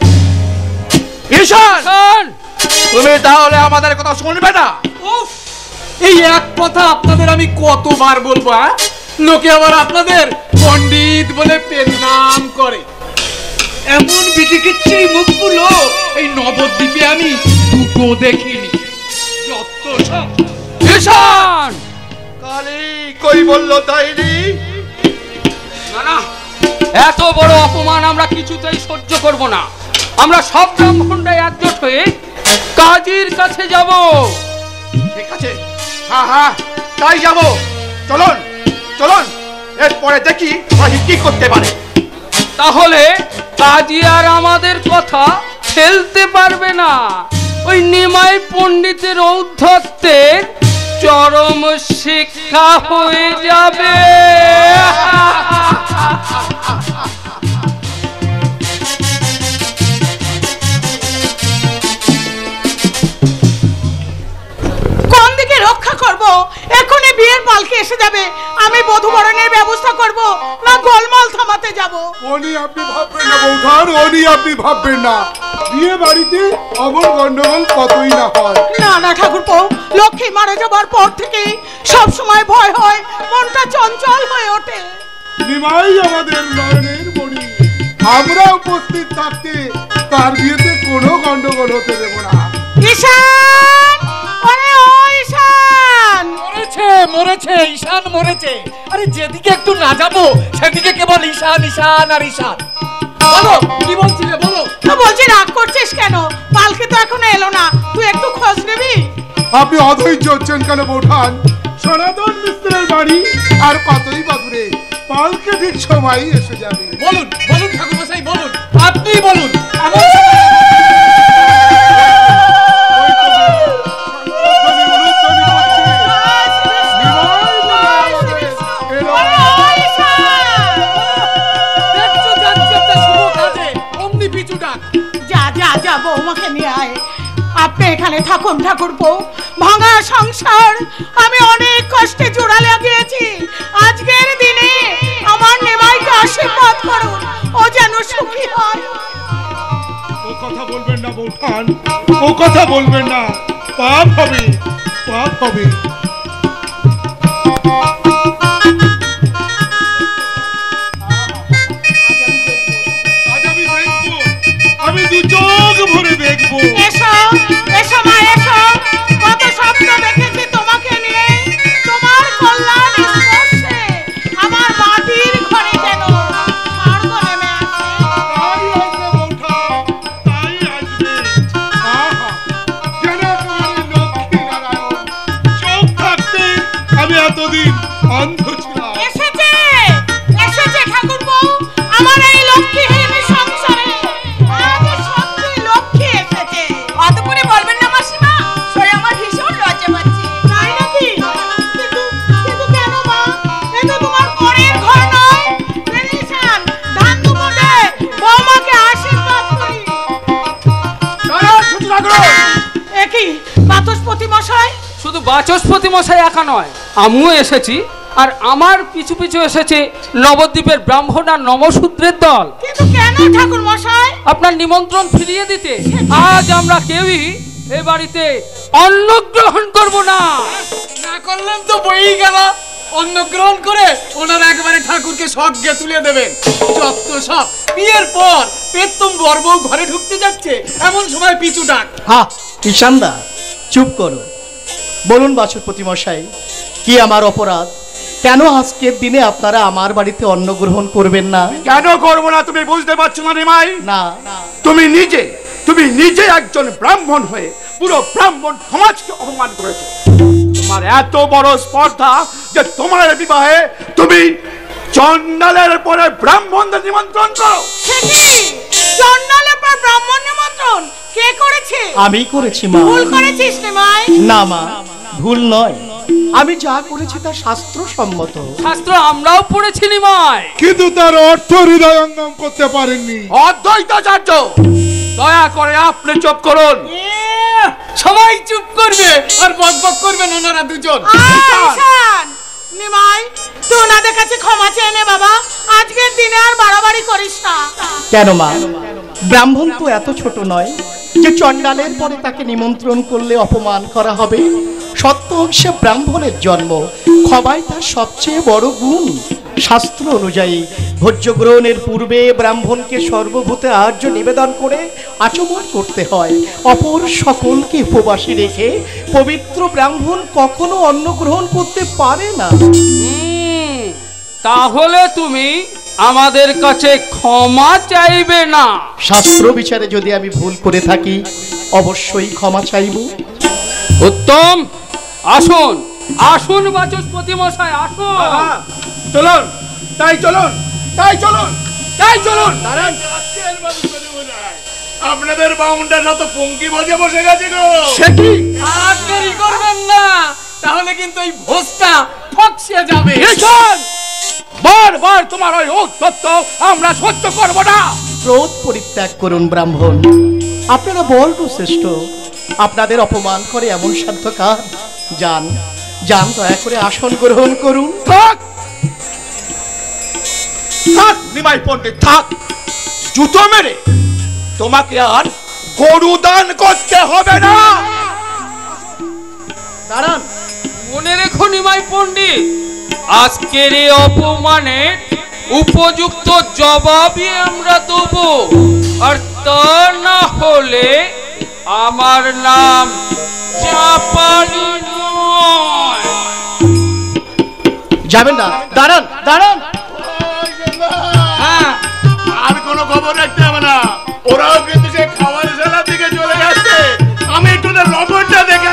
ঈশান, তুমি তাহলে আমাদের কথা শুনবে না? উফ, এই এক কথা আপনাদের আমি কতবার বলবো? হ্যাঁ, লোকে আবার আপনাদের পণ্ডিত বলে পেন নাম করে। এমন বিটিকিচ্ছিরি মুখগুলো এই নবদ্বীপে আমি দুটো দেখিনি। যত সব। ঈশান, কালী কই বললো তাইনি? না না, এত বড় অপমান আমরা কিছুতেই সহ্য করব না। আমরা সব ব্রাহ্মণরা একজোট হয়ে কাজীর কাছে যাব। ঠিক আছে, হ্যাঁ হ্যাঁ তাই যাবো। চলুন চলুন, এরপরে দেখি ওরা কি করতে পারে। তাহলে কাজী আর আমাদের কথা ফেলতে পারবে না। ওই নিমাই পণ্ডিতের ঔদ্ধত্যের চরম শিক্ষা হয়ে যাবে। কোন দিকে রক্ষা করব? এখনই বিয়ের পালকি এসে যাবে। আমি বধূ বরণের ব্যবস্থা করব না গোলমাল থামাতে যাব? উনি আপনি ভাববেন না বৌঠান, উনি আপনি ভাববেন না। বিয়ে বাড়িতে অমর গন্ডগোল কতই না হয়। না না ঠাকুরপো, লক্ষ্মী মারা যাবার পর থেকে সব সময় ভয় হয়, মনটা চঞ্চল হয়ে ওঠে। নিমাই আমাদের নয়নের মণি, আমরা উপস্থিত থাকতে তার বিয়েতে কোনো গন্ডগোল হতে দেব না। ঈশান, ওরে ও ঈশান! মরেছে মরেছে ঈশান মরেছে। আরে যেদিকে একটু না যাবো সেদিকে কেবল ঈশান ঈশান আর ঈশান। বলো কি বলছিলে, বলো। তো বলছি রাগ করছিস কেন? পালকি তো এখনো এলো না, তুই একটু খোঁজ নিবি? আপনি অধৈর্য হচ্ছেন কেন বৌঠান? সনাতন মিস্ত্রের বাড়ি আর কতই বা দূরে, পালকে ঠিক সময় এসে যাবে। বলুন বলুন ঠাকুরমশাই, বলুন, আপনি বলুন। আমার বৌমাকে নিয়ে আয়। আপনি এখানে থাকুন ঠাকুরপো। ভাঙা সংসার আমি অনেক কষ্টে জোড়া লাগিয়েছি। আজকের দিনে আমার নিমাইকে আশীর্বাদ করুন, ও যেন সুখী হয়। ও কথা বলবেন না বৌঠান, ও কথা বলবেন না, পাপ হবে। পাপ হবে। আজ আমি দেখবো, আমি দু চোখ ভরে দেখবো। এসো এসো মা এসো, কত স্বপ্ন দেখেছি তোমাকে নিয়ে, তোমার কল্যাণ স্পর্শে আমার মাটির ঘরে যেন স্বর্গ নেমে আসে। তাই আসবে বৌঠা, তাই আসবে। আহা, যেন একেবারে লক্ষ্মী নারায়ণ। চোখ থাকতে আমি এতদিন অন্ধ ছিলাম। এসেছে এসেছে ঠাকুরপো, আমার এই লক্ষ্মীহীন সংসারে আজ সত্যি লক্ষ্মী এসেছে। অত করে বলবেন না মাসিমা, সই আমার ভীষণ লজ্জা পাচ্ছে। তাই নাকি? কিন্তু কিন্তু কেন মা? এ তো তোমার পরের ঘর নয়। বেরিয়েছেন ধান দুপুরে বৌমাকে আশীর্বাদ করি। এ কি বাচস্পতি মশাই? শুধু বাচস্পতি মশাই একা নয়, আমিও এসেছি। আর আমার পিছু পিছু এসেছে নবদ্বীপের ব্রাহ্মণ আর নমশূদ্রের দল। কিন্তু কেন ঠাকুর মশাই? আপনার নিমন্ত্রণ ফিরিয়ে দিতে। আজ আমরা কেউই এ বাড়িতে অন্ন গ্রহণ করব না। না করলাম তো বই গেল, অন্ন গ্রহণ করে ওনারা একেবারে ঠাকুরকে স্বর্গে তুলে দেবেন। যত সব বিয়ের পর পেতম বর বউ ঘরে ঢুকতে যাচ্ছে, এমন সময় পিছু ডাক। হা ঈশানদা, চুপ করো। বলুন বাচস্পতি মশাই, কি আমার অপরাধ? কেন আজকের দিনে আপনারা আমার বাড়িতে অন্ন গ্রহণ করবেন না? কেন করবো না তুমি বুঝতে পারছো না নিমাই? না, তুমি নিজে তুমি নিজে একজন ব্রাহ্মণ হয়ে পুরো ব্রাহ্মণ সমাজকে অপমান করেছো। তোমার এত বড় স্পর্ধা যে তোমার বিবাহে তুমি চন্ডালের পরে ব্রাহ্মণদের নিমন্ত্রণ করো। সে কি? চন্ডালের পর ব্রাহ্মণ নিমন্ত্রণ কে করেছে? আমি করেছি মা। ভুল করেছিস নিমাই। না মা, ভুল নয়। আমি যা করেছি তা শাস্ত্রসম্মত। শাস্ত্র আমরাও পড়েছি নিমাই। কিন্তু তার অর্থ হৃদয়ঙ্গম করতে পারেননি। অদ্বৈতাচার্য, দয়া করে আপনি চুপ করুন। সবাই চুপ করবে আর বক বক করবেন ওনারা দুজন। ঈশান, নিমাই তুই ওনাদের কাছে ক্ষমা চেয়ে নে বাবা, আজকের দিনে আর বাড়াবাড়ি করিস না। কেন মা? ব্রাহ্মণ তো এত ছোট নয় যে চন্ডালের পরে তাকে নিমন্ত্রণ করলে অপমান করা হবে। সত্য অংশে ব্রাহ্মণের জন্ম, ক্ষমাই তার সবচেয়ে বড় গুণ। শাস্ত্র অনুযায়ী ভোজ্য গ্রহণের পূর্বে ব্রাহ্মণকে সর্বভূতে আর্য নিবেদন করে আচমন করতে হয়। অপর সকলকে উপবাসী রেখে পবিত্র ব্রাহ্মণ কখনো অন্ন গ্রহণ করতে পারে না। হুম, তাহলে তুমি আমাদের কাছে ক্ষমা চাইবে না? শাস্ত্র বিচারে যদি আমি ভুল করে থাকি অবশ্যই ক্ষমা চাইব। উত্তম, আসুন আসুন বাচস্পতি মশাই, আসুন। চলুন, তাই চলুন, তাই চলুন, তাই চলুন। আপনাদের বাউন্ডার তো পঙ্কি বজে বসে গেছে গো। সে কি? আর দেরি করবেন না, তাহলে কিন্তু এই ভোজটা ফকসে যাবে। ঈশান, বারবার তোমার ওই ঔদ্ধত্য আমরা সহ্য করব না। ক্রোধ পরিত্যাগ করুন ব্রাহ্মণ, আপনারা বর্গ শ্রেষ্ঠ। আপনাদের অপমান করে এমন সাধ্য কার? যান যান, দয়া করে আসন গ্রহণ করুন। থাক থাক নিমাই পণ্ডিত, থাক। জুতো মেরে তোমাকে আর গরু দান করতে হবে না। দাঁড়ান। মনে রেখো নিমাই পণ্ডিত, আজকের এই অপমানের উপযুক্ত জবাবই আমরা দেব। আর তা না হলে আমার নাম চাপালি নয়। যাবেন না, দাঁড়ান দাঁড়ান। হ্যাঁ, আর কোনো খবর রাখতে হবে না, ওরাও কিন্তু সে খাবার শালার দিকে চলে যাচ্ছে। আমি একটু লগনটা দেখে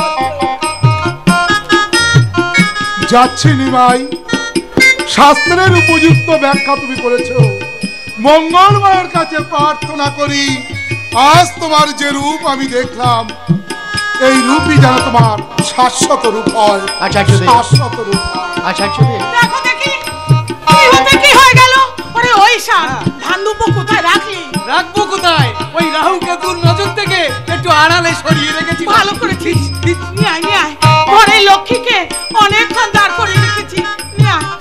যাচ্ছি নিমাই। শাস্ত্রের উপযুক্ত ব্যাখ্যা তুমি করেছো। মঙ্গলবার কাছে প্রার্থনা করি আজ তোমার যে রূপ আমি দেখলাম, এই রূপই যেন তোমার শাশ্বত রূপ হয়। আচার্যদেব, শাশ্বত রূপ হয়। আচার্যদেব, দেখো দেখি কি হতে কি হয়ে গেল। ওরে ওই ঈশান, ধান দুপো কোথায় রাখলি? রাখবো কোথায়? ওই রাহু কেতুর নজর থেকে একটু আড়ালে সরিয়ে রেখেছি। ভালো করেছিস। নিয়ে আয় নিয়ে আয়, ঘরে লক্ষ্মীকে অনেকক্ষণ দাঁড় করে রেখেছি। নিয়ে আয়।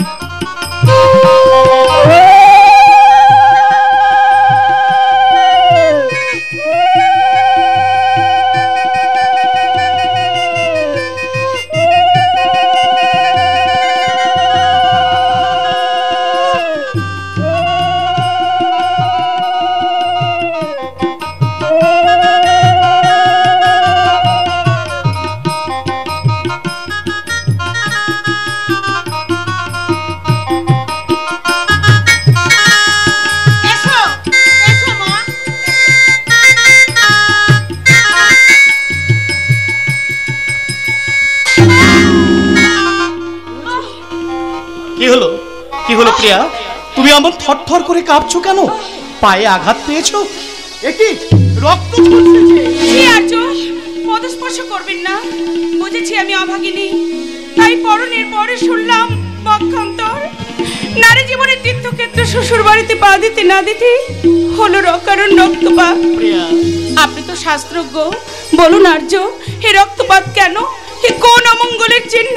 প্রিয়া, তুমি এমন থরথর করে কাঁপছো কেন? পায়ে আঘাত পেয়েছো? একই রক্ত পড়ছে যে। ছি আর্য, পদস্পর্শ করবেন না। বুঝেছি আমি অভাগিনী, তাই পরনের পরে শুনলাম পক্ষান্তর। নারী জীবনের তীর্থক্ষেত্র শ্বশুর বাড়িতে পা দিতে না দিতে হলো রকারণ রক্তপাত। প্রিয়া, আপনি তো শাস্ত্রজ্ঞ, বলুন আর্য, হে রক্তপাত কেন? হে কোন অমঙ্গলের চিহ্ন?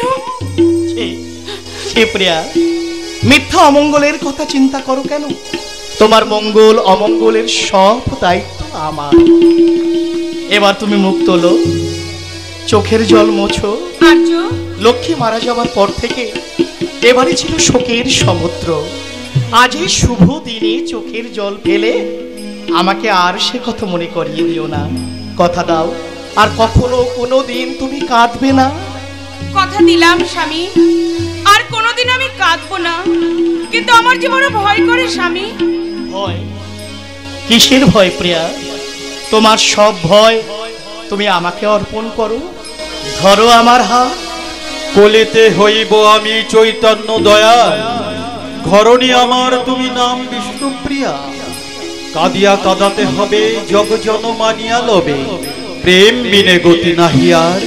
হে প্রিয়া, মিথ্যা অমঙ্গলের কথা চিন্তা করো কেন? তোমার মঙ্গল অমঙ্গলের সব দায়িত্ব আমার। এবার তুমি মুখ তোলো, চোখের জল মোছো। আর্য, লক্ষ্মী মারা যাওয়ার পর থেকে এবারে ছিল শোকের সমুদ্র। আজ এই শুভ দিনে চোখের জল ফেলে আমাকে আর সে কথা মনে করিয়ে দিও না। কথা দাও, আর কখনো কোনো দিন তুমি কাঁদবে না। কথা দিলাম স্বামী, আর কোনোদিন আমি কাঁদবো না। কিন্তু আমার যে বড় ভয় করে স্বামী। ভয়? কিসের ভয় প্রিয়া? তোমার সব ভয় তুমি আমাকে অর্পণ করো। ধরো আমার হাত। কলিতে হইব আমি চৈতন্য দয়াল, ঘরণী আমার তুমি নাম বিষ্ণুপ্রিয়া। কাঁদিয়া কাঁদাতে হবে জগজন মানিয়া লবে, প্রেম বিনে গতি নাহিয়ার।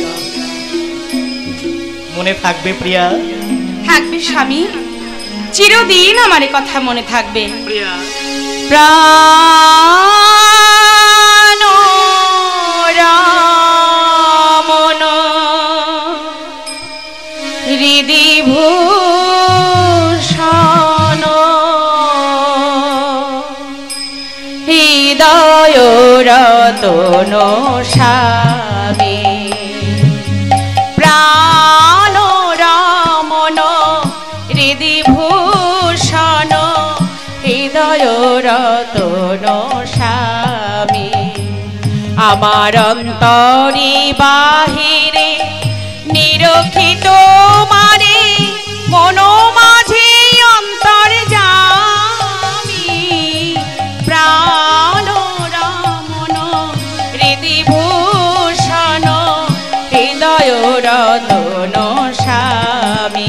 মনে থাকবে প্রিয়া? থাকবে স্বামী, চিরদিন আমার এ কথা মনে থাকবে। প্রিয়া, প্রাণ রামন হৃদি ভূষণ হৃদয় রতন স্বামী। প্রাণ রামন হৃদি ভূষণ হৃদয় রতন স্বামী। আমার অন্তরে বাহিরে নিরখিত মারে মন মাঝে অন্তর জামি। প্রাণ রামন হৃদি ভূষণ হৃদয় রতন স্বামী।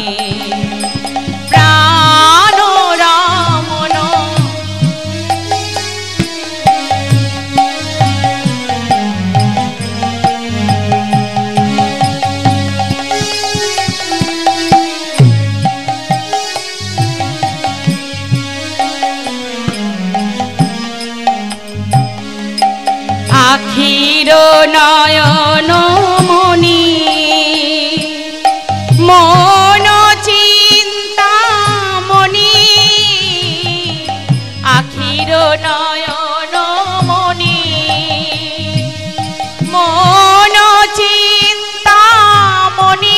প্রাণ রামন আখির নয়ন মনি মন চিন্তা মনি। আখির নয়ন মনি মন চিন্তা মনি।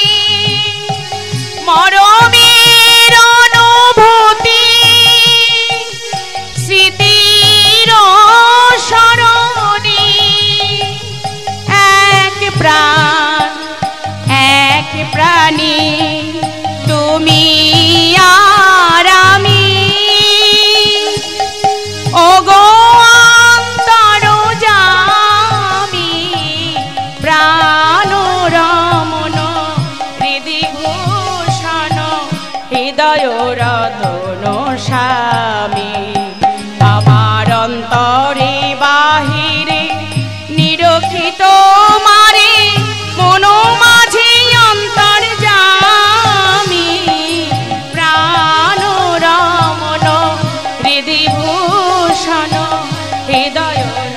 মরমের অনুভূতি স্মৃতির স্মরণে এক প্রাণ এক প্রাণী তুমি আর আমি। ওগো অন্তর্যামী প্রাণ রমণ হৃদি ভূষণ হৃদয় রতন স্বামী। আমার অন্তরে বাহিরে নিরখিত মারে মন মাঝে অন্তর জামি। প্রাণ রমণ হৃদি ভূষণ হৃদয়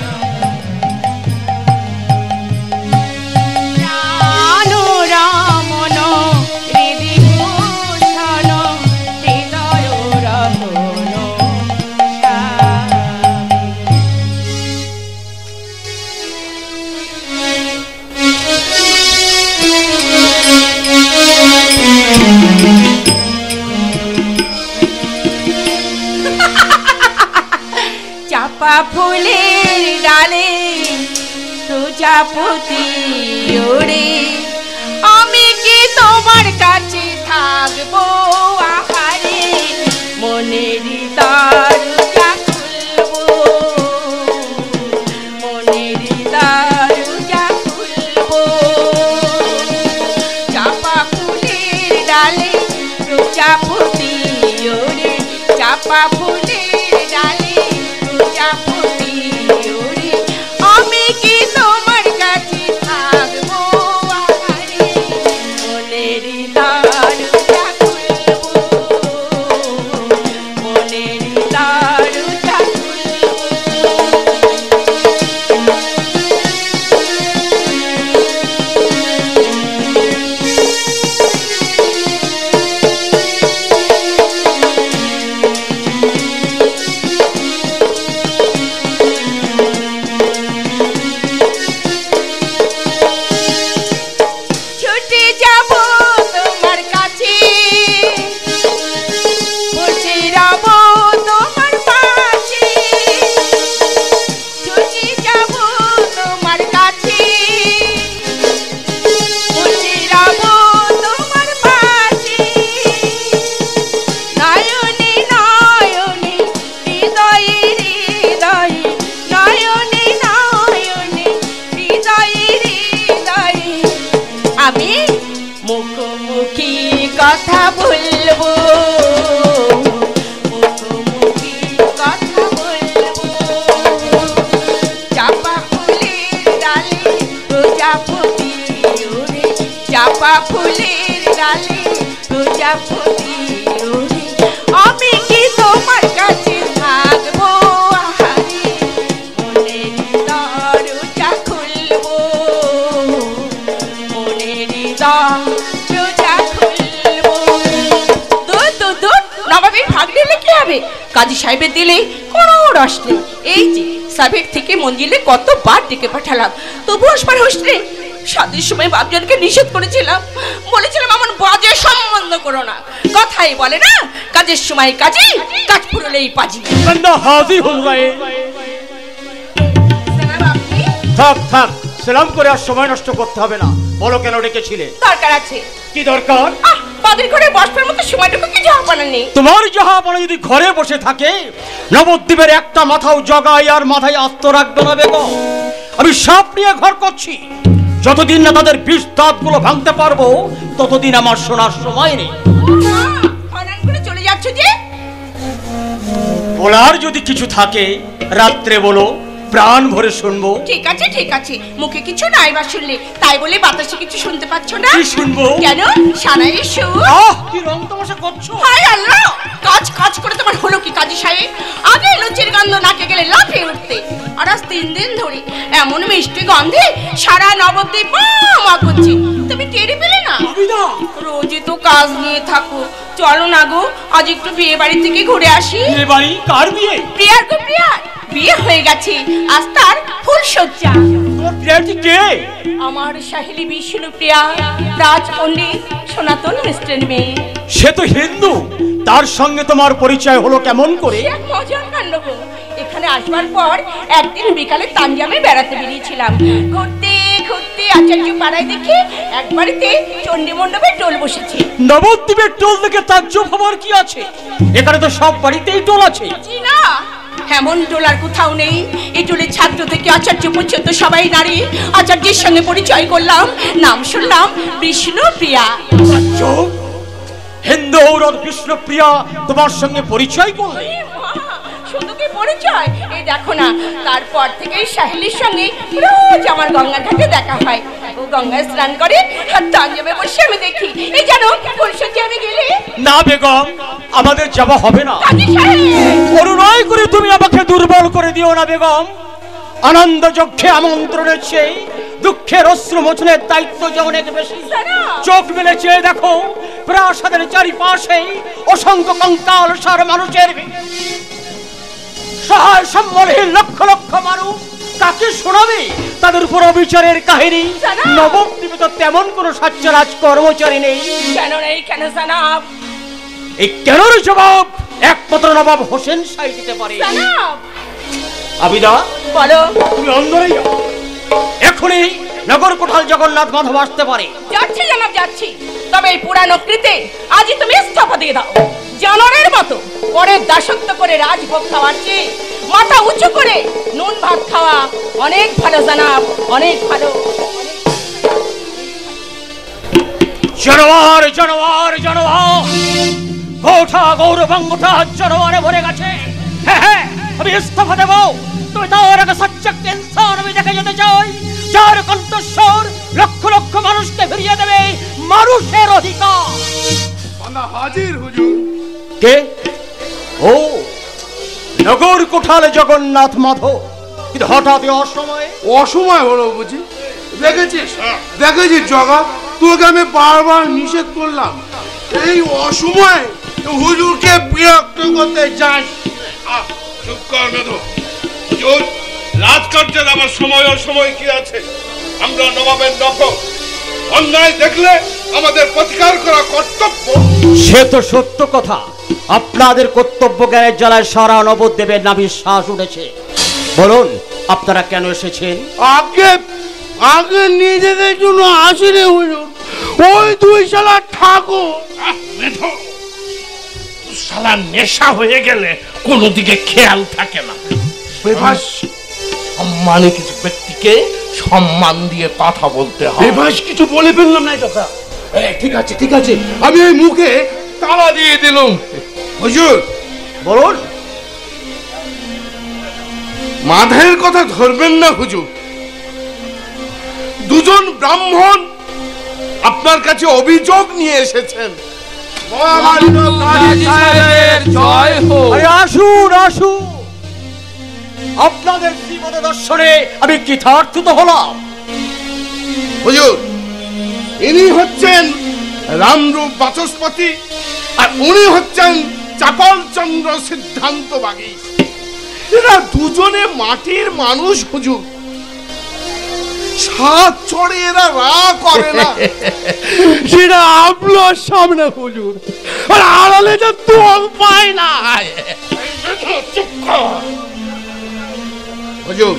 প্রাণ রমণ হৃদি ভূষণ হৃদয় রতন চাপা ফুলের ডালে প্রজাপতি ওরে, আমি কি তোমার কাছে থাকবো আহারে? মনের দরজা খুলবো, মনের দরজা খুলবো। চাপা ফুলের ডালে প্রজাপতি ওরে, ফুলের ডালে রোজা ফুটি ওরে আমি কি তোমার কাছে থাকবো আহারে মনের দরজা খুলবো মনের দরজা ছুটে যাব তোমার কাছে বসে রব তোমার পাশে ছুটে যাব তোমার কাছে বসে রব তোমার পাশে নয়নে নয়নে হৃদয়ে হৃদয়ে নয়নে নয়নে হৃদয়ে হৃদয়ে আমি মুখোমুখি কথা বলবো মুখোমুখি কথা বলবো চাপা ফুলের ডালে রোজা ফুটি ওরে চাপা ফুলের ডালে রোজা ফুটি ওরে আমি কি তোমার কাছে থাকবো আহারে মনের দরজা খুলবো মনের দরজা খুলবো দূর দূর দূর নবাবের ভাগ দিলে কি হবে কাজী সাহেবের দিলে কোনো রস নেই এই যে সাবেক থেকে মঞ্জিলে কতবার ডেকে পাঠালাম তবু আসবার হোস নেই সাদের সময় বাপজানকে নিষেধ করেছিলাম বলেছিলাম এমন বাজে সম্বন্ধ করো না কথাই বলে না কাজের সময় কাজী কাজ পুরলেই পাজি হাজির হল রায়ে থাক থাক সালাম করে আর সময় নষ্ট করতে হবে না বলো কেন ডেকেছিলে দরকার আছে কি দরকার আহ বাদের ঘরে বসবার মতো সময়টুকু কি জাহাপানা নেই তোমার জাহাপানা যদি ঘরে বসে থাকে নবদ্বীপের একটা মাথাও জগায় আর মাথায় আস্ত রাখবে না বেগম আমি সাপ নিয়ে ঘর করছি যতদিন না তাদের বিষ দাঁত গুলো ভাঙতে পারবো ততদিন আমার শোনার সময় নেই ফানান করে চলে যাচ্ছ যে বলার যদি কিছু থাকে রাত্রে বলো প্রাণ ভরে শুনবো ঠিক আছে ঠিক আছে মুখে কিছু নাই বা শুনলে তাই বলে বাতাসে কিছু শুনতে পাচ্ছ না কি শুনবো কেন সানাই সুর আহ কি রং তামাশা করছো হায় আল্লাহ কাজ কাজ করে তোমার হলো কি কাজী সাহেব আগে লুচির গন্ধ নাকে গেলে লাফিয়ে উঠতে আর আজ তিন দিন ধরে এমন মিষ্টি গন্ধে সারা নবদ্বীপ মা করছে তুমি টের পেলে না রোজই তো কাজ নিয়ে থাকো চলো না গো আজ একটু বিয়ে বাড়ি থেকে ঘুরে আসি বিয়ে বাড়ি কার বিয়ে প্রিয়ার গো প্রিয়ার বিয়ে হয়ে গেছে আজ তার ফুল সজ্জা তোমার প্রিয়াটি কে আমার সাহেলি বিষ্ণু প্রিয়া রাজ পণ্ডিত সনাতন মিস্টার মেয়ে সে তো হিন্দু তার সঙ্গে তোমার পরিচয় হলো কেমন করে এক মজার কাণ্ড গো এখানে আসবার পর একদিন বিকালে তাঞ্জামে বেড়াতে বেরিয়েছিলাম ঘুরতে ঘুরতে আচার্য পাড়ায় দেখি এক বাড়িতে চণ্ডী মণ্ডপে টোল বসেছে নবদ্বীপের টোল থেকে তাজ্জব হবার কি আছে এখানে তো সব বাড়িতেই টোল আছে জি না এমন টোলার কোথাও নেই এই টোলের ছাত্র থেকে আচার্য পর্যন্ত সবাই নারী আচার্যের সঙ্গে পরিচয় করলাম নাম শুনলাম বিষ্ণু প্রিয়া হিন্দু ঔরত বিষ্ণু প্রিয়া তোমার সঙ্গে পরিচয় করলে শুধু কি পরিচয় এই দেখো না তারপর থেকে সাহেলির সঙ্গে রোজ আমার গঙ্গা ঘাটে দেখা হয় ও গঙ্গায় স্নান করে আর তাঞ্জামে বসে আমি দেখি এই জানো ফুলসজ্জা আমি গেলে না বেগম আমাদের যাওয়া হবে না কাজী সাহেব করুণায় করে তুমি আমাকে দুর্বল করে দিও না বেগম আনন্দ যজ্ঞে আমন্ত্রণের চেয়ে দুঃখের অশ্রু মোচনের দায়িত্ব যে অনেক বেশি চোখ মেলে চেয়ে দেখো প্রাসাদের চারিপাশে অসংখ্য কঙ্কাল সার মানুষের সহায় সম্বলহীন লক্ষ লক্ষ মানুষ কাকে শোনাবে তাদের উপর অবিচারের কাহিনী নবদ্বীপে তো তেমন কোনো সাচ্চরাজ কর্মচারী নেই কেন নেই কেন জানাব এই কেনর জবাব একমাত্র নবাব হোসেন সাই দিতে পারে জানাব আবিদা বলো তুমি অন্দরে যাও এখনই নগর কোঠাল জগন্নাথ মাধব আসতে পারে যাচ্ছি জানাব যাচ্ছি তবে এই পুরানো কৃতে আজই তুমি ইস্তফা দিয়ে দাও জানোয়ারের মতো পরে দাসত্ব করে রাজভোগ খাওয়ার চেয়ে মাথা উঁচু করে নুন ভাত খাওয়া অনেক ভালো জানাব অনেক ভালো জানোয়ার জানোয়ার জানোয়ার গোটা গৌরবঙ্গটা জনগণে ভরে গেছে। হ্যাঁ হ্যাঁ, আমি ইস্তফা দেব। তুমি তার আগে সাচ্চাক ইনসান আমি দেখে যেতে চাই, যার কণ্ঠস্বর লক্ষ লক্ষ মানুষকে ফিরিয়ে দেবে মানুষের অধিকার। হাজির হুজুর। কে? ও নগর কোঠালে জগন্নাথ মাধব। কিন্তু হঠাৎ অসময়ে অসময় হলো বুঝি? দেখেছিস দেখেছিস জগা, তোকে আমি বারবার নিষেধ করলাম, এই অসময়ে হুজুরকে বিরক্ত করতে যাস। চুপ কর মেধো। হুজুর, রাজকার্যের আমার সময় অসময় কি আছে? আমরা নবাবের নফর, অন্যায় দেখলে আমাদের প্রতিকার করা কর্তব্য। সে তো সত্য কথা। আপনাদের কর্তব্য জ্ঞানের জ্বালায় সারা নবদ্বীপের না বিশ্বাস উঠেছে। বলুন আপনারা কেন এসেছেন? আগে আগে নিজেদের জন্য আসিনি হুজুর, ওই দুই শালা ঠাকুর। মেধো, শালা নেশা হয়ে গেলে কোনো দিকে খেয়াল থাকে না। বেবাস সম্মানে কিছু ব্যক্তিকে সম্মান দিয়ে কথা বলতে হয়। বেবাস কিছু বলে ফেললাম না এটা। ঠিক আছে ঠিক আছে, আমি এই মুখে তালা দিয়ে দিলাম। হুজুর বলুন। মাধের কথা ধরবেন না হুজুর, দুজন ব্রাহ্মণ আপনার কাছে অভিযোগ নিয়ে এসেছেন। জয় হোক। আরে আসুন আসুন, আপনাদের শ্রীমদ দর্শনে আমি কৃতার্থিত হলাম। হুজুর, ইনি হচ্ছেন রামরূপ বাচস্পতি, আর উনি হচ্ছেন চাপল চন্দ্র সিদ্ধান্ত বাগী। এরা দুজনে মাটির মানুষ হুজুর, সাত চড়ে এরা রা করে না। সেটা আপনার সামনে হুজুর, আর আড়ালে যে তোল পায় না। হুজুর,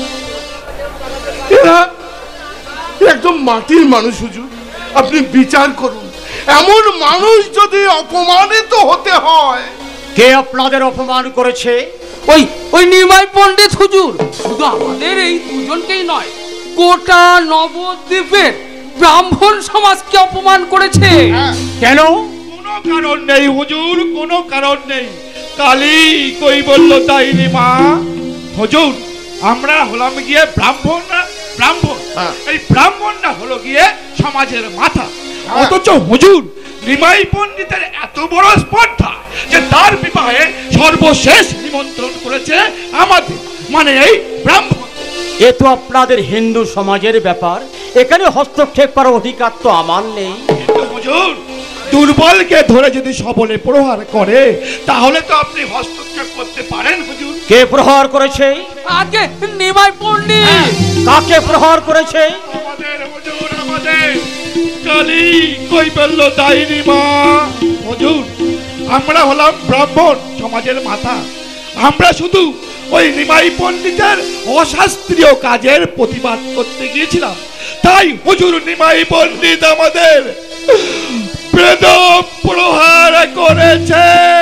এরা একদম মাটির মানুষ হুজুর, আপনি বিচার করুন। এমন মানুষ যদি অপমানিত হতে হয়। কে আপনাদের অপমান করেছে? ওই ওই নিমাই পণ্ডিত হুজুর। শুধু আমাদের এই দুজনকেই নয়, গোটা নবদ্বীপের ব্রাহ্মণ সমাজকে অপমান করেছে। কেন? কোনো কারণ নেই হুজুর, কোনো কারণ নেই। কালী কই বলল তাইনি মা। হুজুর, আমরা হলাম গিয়ে ব্রাহ্মণ না ব্রাহ্মণ, এই ব্রাহ্মণটা হলো গিয়ে সমাজের মাথা। অথচ হুজুর নিমাই পণ্ডিতের এত বড় স্পর্ধা যে তার বিবাহে সর্বশেষ নিমন্ত্রণ করেছে আমাদের, মানে এই ব্রাহ্মণ। এ তো আপনাদের হিন্দু সমাজের ব্যাপার, এখানে হস্তক্ষেপ করার অধিকার তো আমার নেই। কিন্তু হুজুর, দুর্বলকে ধরে যদি সবলে প্রহার করে তাহলে তো আপনি হস্তক্ষেপ করতে পারেন হুজুর। কে প্রহার করেছে? আগে নিমাই পণ্ডিত। কাকে প্রহার করেছে? আমাদের হুজুর, আমাদের। কালী কই বলল তাইনি মা। হুজুর, আমরা হলাম ব্রাহ্মণ সমাজের মাথা, আমরা শুধু ওই নিমাই পণ্ডিতের অশাস্ত্রীয় কাজের প্রতিবাদ করতে গিয়েছিলাম, তাই হুজুর নিমাই পণ্ডিত আমাদের বেদম প্রহার করেছে।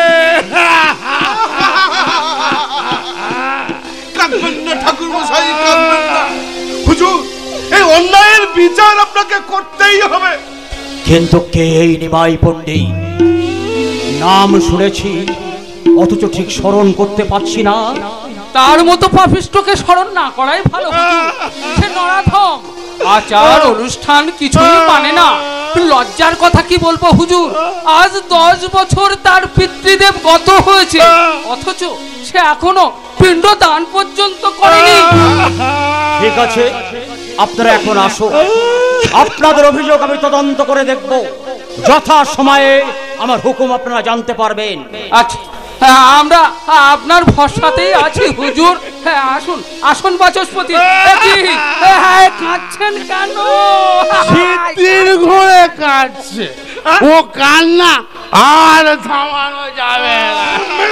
কাঁদবেন না ঠাকুর মশাই, কাঁদবেন না। হুজুর, এই অন্যায়ের বিচার আপনাকে করতেই হবে। কিন্তু কে এই নিমাই পণ্ডিত? নাম শুনেছি অথচ ঠিক স্মরণ করতে পারছি না। তার মতো পাপিষ্টকে স্মরণ না করাই ভালো হুজুর। সে নরাধম, আচার অনুষ্ঠান কিছুই মানে না। লজ্জার কথা কি বলবো হুজুর, আজ দশ বছর তার পিতৃদেব গত হয়েছে, অথচ সে এখনো পিণ্ড দান পর্যন্ত করেনি। ঠিক আছে, আপনারা এখন আসুন, আপনাদের অভিযোগ আমি তদন্ত করে দেখব। যথা সময়ে আমার হুকুম আপনারা জানতে পারবেন। আচ্ছা, হ্যাঁ, আমরা আপনার ভরসাতেই আছি হুজুর। হ্যাঁ, আসুন আসুন বাচস্পতি। হ্যাঁ, কাঁদছেন কেন? সিদ্ধির ঘোরে কাটছে, ও কান্না আর থামানো যাবে না।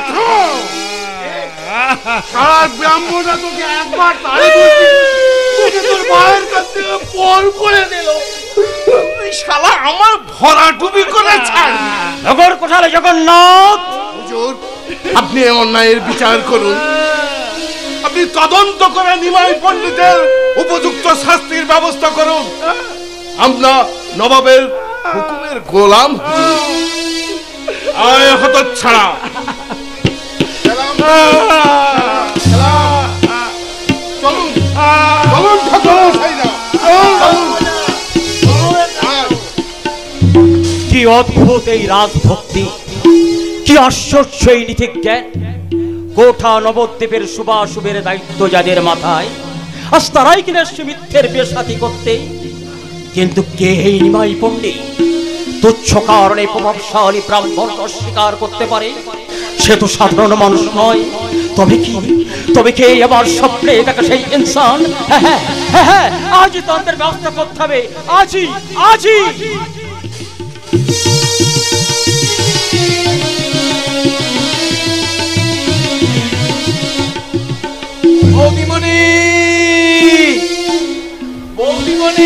সারা ব্রাহ্মণরা তোকে একবার তাড়ি করছি, তোকে তোর মায়ের কাছ থেকে পর করে দিল। তুই শালা আমার ভরা ডুবি করে ছাড়। নগর কোঠালে জগন্নাথ। হুজুর, আপনি অন্যায়ের বিচার করুন, আপনি তদন্ত করে নিমাই পণ্ডিতের উপযুক্ত শাস্তির ব্যবস্থা করুন। আমরা নবাবের হুকুমের গোলাম। আয় হতচ্ছাড়া। চলুন চলুন ঠাকুর সাইদা কি অদ্ভুত এই রাজভক্তি, কি আশ্চর্য এই নীতি জ্ঞান। গোটা নবদ্বীপের শুভাশুভের দায়িত্ব যাদের মাথায়, আজ তারাই কিনা মিথ্যের বেশাতি করতে। কিন্তু কে এই নিমাই পণ্ডিত তুচ্ছ কারণে প্রভাবশালী ব্রাহ্মণকে অস্বীকার করতে পারে? সে তো সাধারণ মানুষ নয়। তবে কি তবে কে আবার স্বপ্নে দেখা সেই ইনসান? হ্যাঁ হ্যাঁ হ্যাঁ হ্যাঁ, আজই তাদের ব্যবস্থা করতে হবে, আজই আজই। বৌদিমণি, বৌদিমণি,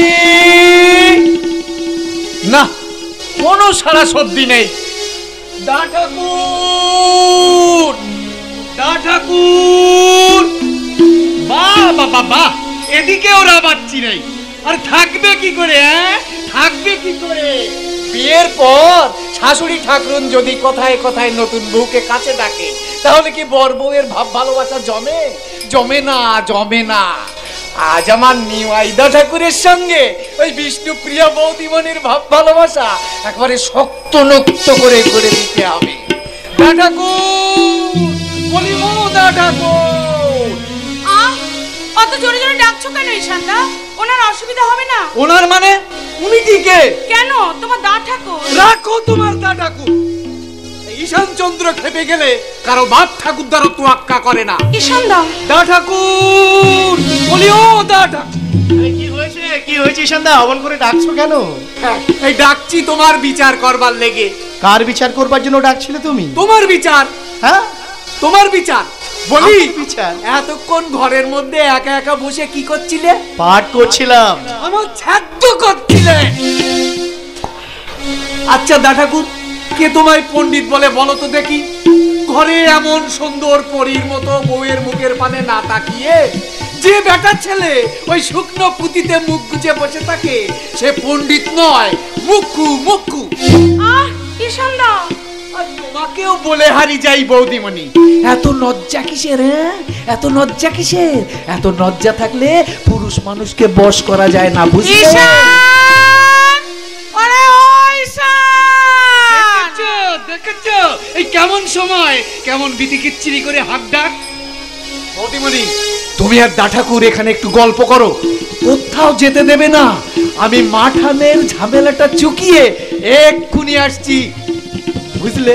না কোনো সারা সর্দি নেই। দা ঠাকুর, দা ঠাকুর, বাহ বাবা বাহ, এদিকে ওরা বাচ্চি নেই। আর থাকবে কি করে? হ্যাঁ থাকবে কি করে? বিয়ের পর শাশুড়ি ঠাকুরন যদি কথায় কথায় নতুন বউকে কাছে ডাকে, তাহলে কি বর বউয়ের ভাব ভালোবাসা জমে? জমে না, জমে না। আজ আমার নিমাইদা ঠাকুরের সঙ্গে ওই বিষ্ণুপ্রিয়া বৌদিমণির ভাব ভালোবাসা একবারে শক্ত নক্ত করে করে দিতে হবে। দা ঠাকুর, বলি ও দা ঠাকুর। আহ, অত জোরে জোরে ডাকছো কেন ঈশানদা? ওনার অসুবিধা হবে না? ওনার মানে? উনি কি কে? কেন, তোমার দা ঠাকুর। রাখো তোমার দা ঠাকুর। ঈশান চন্দ্র খেপে গেলে কারো বাপ ঠাকুর দ্বারা তোয়াক্কা করে না। ঈশানদা, দা ঠাকুর, বলি ও দা ঠাকুর। কি হয়েছে, কি হয়েছে ঈশানদা? অমন করে ডাকছো কেন? এই ডাকছি তোমার বিচার করবার লেগে। কার বিচার করবার জন্য ডাকছিলে তুমি? তোমার বিচার। হ্যাঁ, তোমার বিচার। বলি বিচার? এতক্ষণ ঘরের মধ্যে একা একা বসে কি করছিলে? পাঠ করছিলাম। আমার ছাদ্য করছিলে। আচ্ছা দা ঠাকুর, কে তোমায় পণ্ডিত বলে বলো তো দেখি? ঘরে এমন সুন্দর পরীর মতো বউয়ের মুখের পানে না তাকিয়ে যে বেটা ছেলে ওই শুকনো পুঁতিতে মুখ গুজে বসে থাকে, সে পণ্ডিত নয়, মুক্কু মুক্কু। আহ ঈশানদা, তোমাকেও বলে হারি যাই বৌদিমণি, এত লজ্জা কিসের? হ্যাঁ এত লজ্জা কিসের? এত লজ্জা থাকলে পুরুষ মানুষকে বশ করা যায় না, বুঝলে? ঈশান, ওরে ও ঈশান, দেখেছো দেখেছো এই কেমন সময় কেমন বিতিকিচ্ছিরি করে হাত ডাক। বৌদিমণি, তুমি আর দা ঠাকুর এখানে একটু গল্প করো, কোথাও যেতে দেবে না। আমি মাঠানের ঝামেলাটা চুকিয়ে এক্ষুনি আসছি, বুঝলে?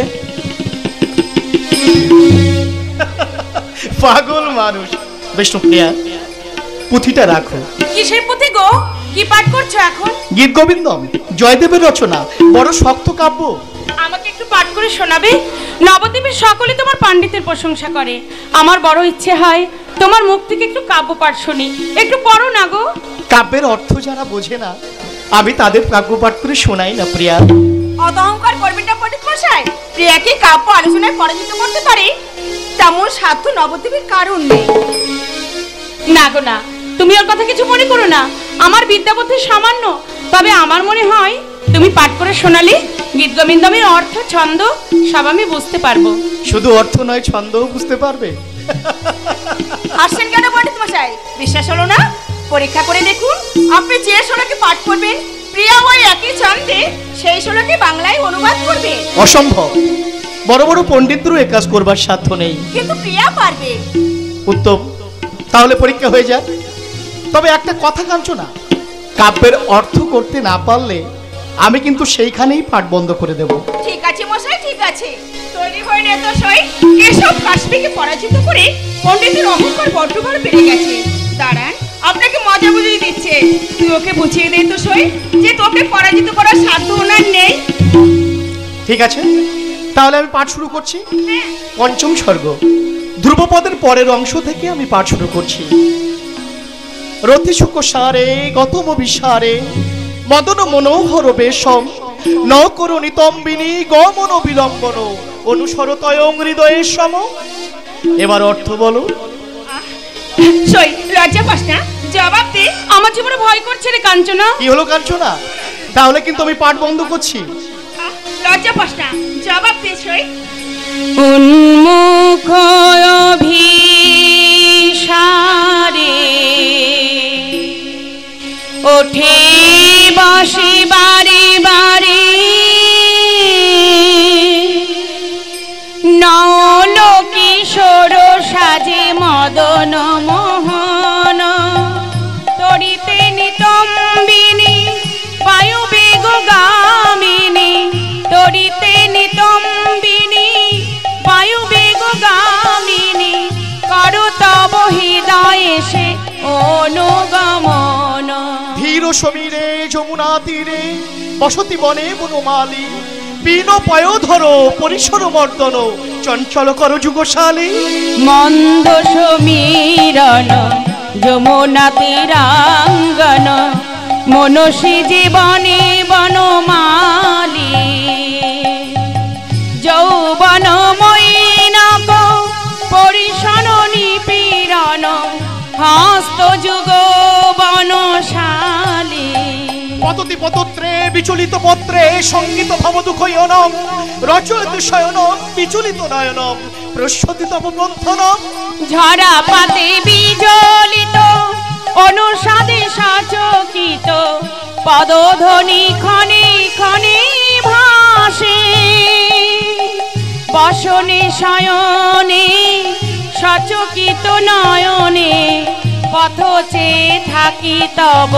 পাগল মানুষ। বিষ্ণুপ্রিয়া, পুঁথিটা রাখো। কিসের পুঁথি গো? কি পাঠ করছো এখন? গীত গোবিন্দম, জয়দেবের রচনা, বড় শক্ত কাব্য। আমাকে একটু পাঠ করে শোনাবে? নবদ্বীপের সকলে তোমার পাণ্ডিত্যের প্রশংসা করে। আমার বড় ইচ্ছে হয় তোমার মুখ থেকে একটু কাব্য পাঠ শুনি। একটু পড়ো না গো। কাব্যের অর্থ যারা বোঝে না, আমি তাদের কাব্য পাঠ করে শোনাই না প্রিয়া। অত অহংকার করবেন না পণ্ডিত মশাই। প্রিয়াকে কাব্য আলোচনায় পরাজিত করতে পারে তেমন সাধ্য নবদ্বীপের কারণ নেই। না গো না, তুমি ওর কথা কিছু মনে করো না। আমার বিদ্যা বুদ্ধি সামান্য, তবে আমার মনে হয় তুমি পাঠ করে শোনালে গীত গোবিন্দমের অর্থ ছন্দ সব আমি বুঝতে পারবো। শুধু অর্থ নয়, ছন্দও বুঝতে পারবে। হাসছেন কেন পণ্ডিত মশাই? বিশ্বাস হলো না? পরীক্ষা করে দেখুন। আপনি যে শ্লোকে পাঠ করবেন, প্রিয়া ওই একই ছন্দে সেই শ্লোকে বাংলায় অনুবাদ করবে। অসম্ভব। বড় বড় পণ্ডিতদেরও এ কাজ করবার সাধ্য নেই। কিন্তু প্রিয়া পারবে। উত্তম, তাহলে পরীক্ষা হয়ে যাক। তবে একটা কথা কাঁদছো না, কাব্যের অর্থ করতে না পারলে আমি কিন্তু সেইখানেই পাঠ বন্ধ করে দেব। ঠিক আছে মশাই, ঠিক আছে। তৈরি হয়ে নে তো সই। কেশব কাশ্মীরকে পরাজিত করে পণ্ডিতের অহংকার বড্ডবার বেড়ে গেছে। দাঁড়ান, আপনাকে মজা বুঝিয়ে দিচ্ছে। তুই ওকে বুঝিয়ে দে তো সই যে তোকে পরাজিত করার সাধ্য ওনার নেই। ঠিক আছে, তাহলে আমি পাঠ শুরু করছি। পঞ্চম স্বর্গ, ধ্রুবপদের পরের অংশ থেকে আমি পাঠ শুরু করছি। রতি শুক সারে গতম বিসারে মদন মনোহর বেশম ন করুণী তম্বিনী গমন বিলম্বন অনুসরতয়ং হৃদয়ের সম। এবার অর্থ বলো। সই, লজ্জা পাস না? জবাব দে। আমার জীবনে ভয় করছে রে কাঞ্চনা। কি হলো কাঞ্চনা? তাহলে কিন্তু আমি পাঠ বন্ধ করছি। লজ্জা পাস না? জবাব পেছই উন্মুখ অভিসারে ওঠে বসে বারে বারে নল কিশোর সাজে মদন মোহন তরিতে নিতম্বিনী বায়ু বেগ গামিনী তরিতে নিতম্বিনী বায়ু বেগ গামিনী করো তব হৃদয়ে সে অনুগমন। ধীর সমীরে যমুনা তীরে বসতি বনে বনমালী পীন পয় ধরো পরিসর মর্দন চঞ্চল কর যুগশালী। মন্দ সমীরণ যমুনা তীরাঙ্গন মনসী জীবনে বনমালী যৌবন মৈনক পরিসন নিপীড়ন হস্ত যুগ বনশালী। পততি পতত্রে বিচলিত পত্রে সঙ্গীত ভব দুঃখয়নম রচয়িত শয়নম বিচলিত নয়নম প্রস্ফুটিত অবগ্রন্থনম। ঝরা পাতে বিজলিত অনুষাদে সচকিত পদধ্বনি ক্ষণে ক্ষণে ভাসে বসনে শয়নে সচকিত নয়নে পথ চেয়ে থাকি তব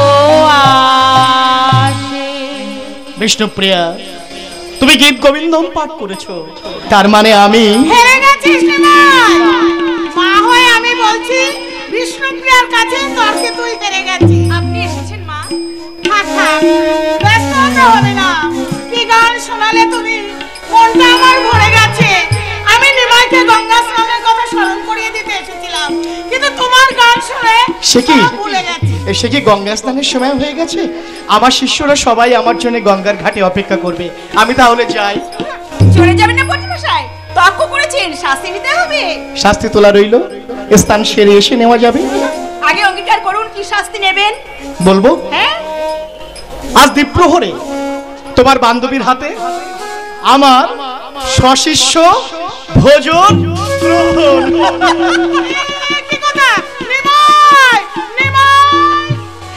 আশে। বিষ্ণুপ্রিয়া, তুমি গীত গোবিন্দম পাঠ করেছো, তার মানে আমি হেরে গেছিস নিমাই। মা হয়ে আমি বলছি বিষ্ণুপ্রিয়ার কাছে তর্কে তুই হেরে গেছিস। আপনি এসেছেন মা? থাক থাক, ব্যস্ত হতে হবে না। কি গান শোনালে তুমি, মনটা আমার ভরে গেছে। আমি নিমাইকে গঙ্গা স্নানের কথা স্মরণ করিয়ে দিতে এসেছিলাম, কিন্তু তোমার গান শুনে সে কি সব ভুলে গেছি। সে কি গঙ্গা স্নানের সময় হয়ে গেছে? আমার শিষ্যরা সবাই আমার জন্য গঙ্গার ঘাটে অপেক্ষা করবে, আমি তাহলে যাই। চলে যাবেন না পন্ডিতমশাই? তর্ক করেছেন, শাস্তি নিতে হবে। শাস্তি তোলা রইল, স্থান সেরে এসে নেওয়া যাবে। আগে অঙ্গীকার করুন কি শাস্তি নেবেন। বলবো? হ্যাঁ। আজ দ্বীপ্রহরে তোমার বান্ধবীর হাতে আমার সশিষ্য ভোজন গ্রহণ। কি কথা? নিমাই, নিমাই!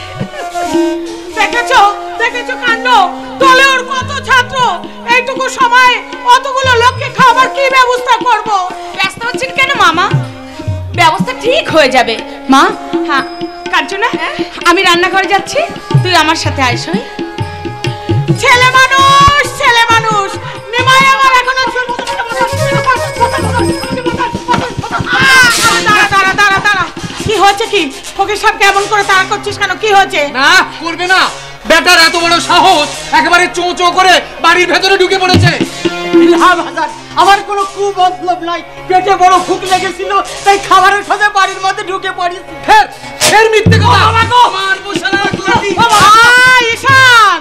দেখেছো দেখেছো কাণ্ড, দলে ওর কত ছাত্র, এইটুকু সময় অতগুলো লোককে খাবার কি ব্যবস্থা করব? ব্যস্ত হচ্ছেন কেন মামা? ব্যবস্থা ঠিক হয়ে যাবে মা। হ্যাঁ কাঞ্চনা, আমি রান্নাঘরে যাচ্ছি, তুই আমার সাথে আইস। ছেলে মানুষ ছেলে মানুষ নিমাই আমার এখনো দাঁড়া দাঁড়া দাঁড়া দাঁড়া। কি হচ্ছে কি? ফকির সাহেব কেমন করে তাড়া করছিস কেন? কি হচ্ছে? না করবে না, বেটার এত বড় সাহস, একেবারে চো চো করে বাড়ির ভেতরে ঢুকে পড়েছে। আমার কোনো কুমতলব নাই, পেটে বড় ভুক লেগেছিল তাই খাবারের খোঁজে বাড়ির মধ্যে ঢুকে পড়ি। ফের ফের মিথ্যে কথা। আমার বসালা লাঠি। ঈশান,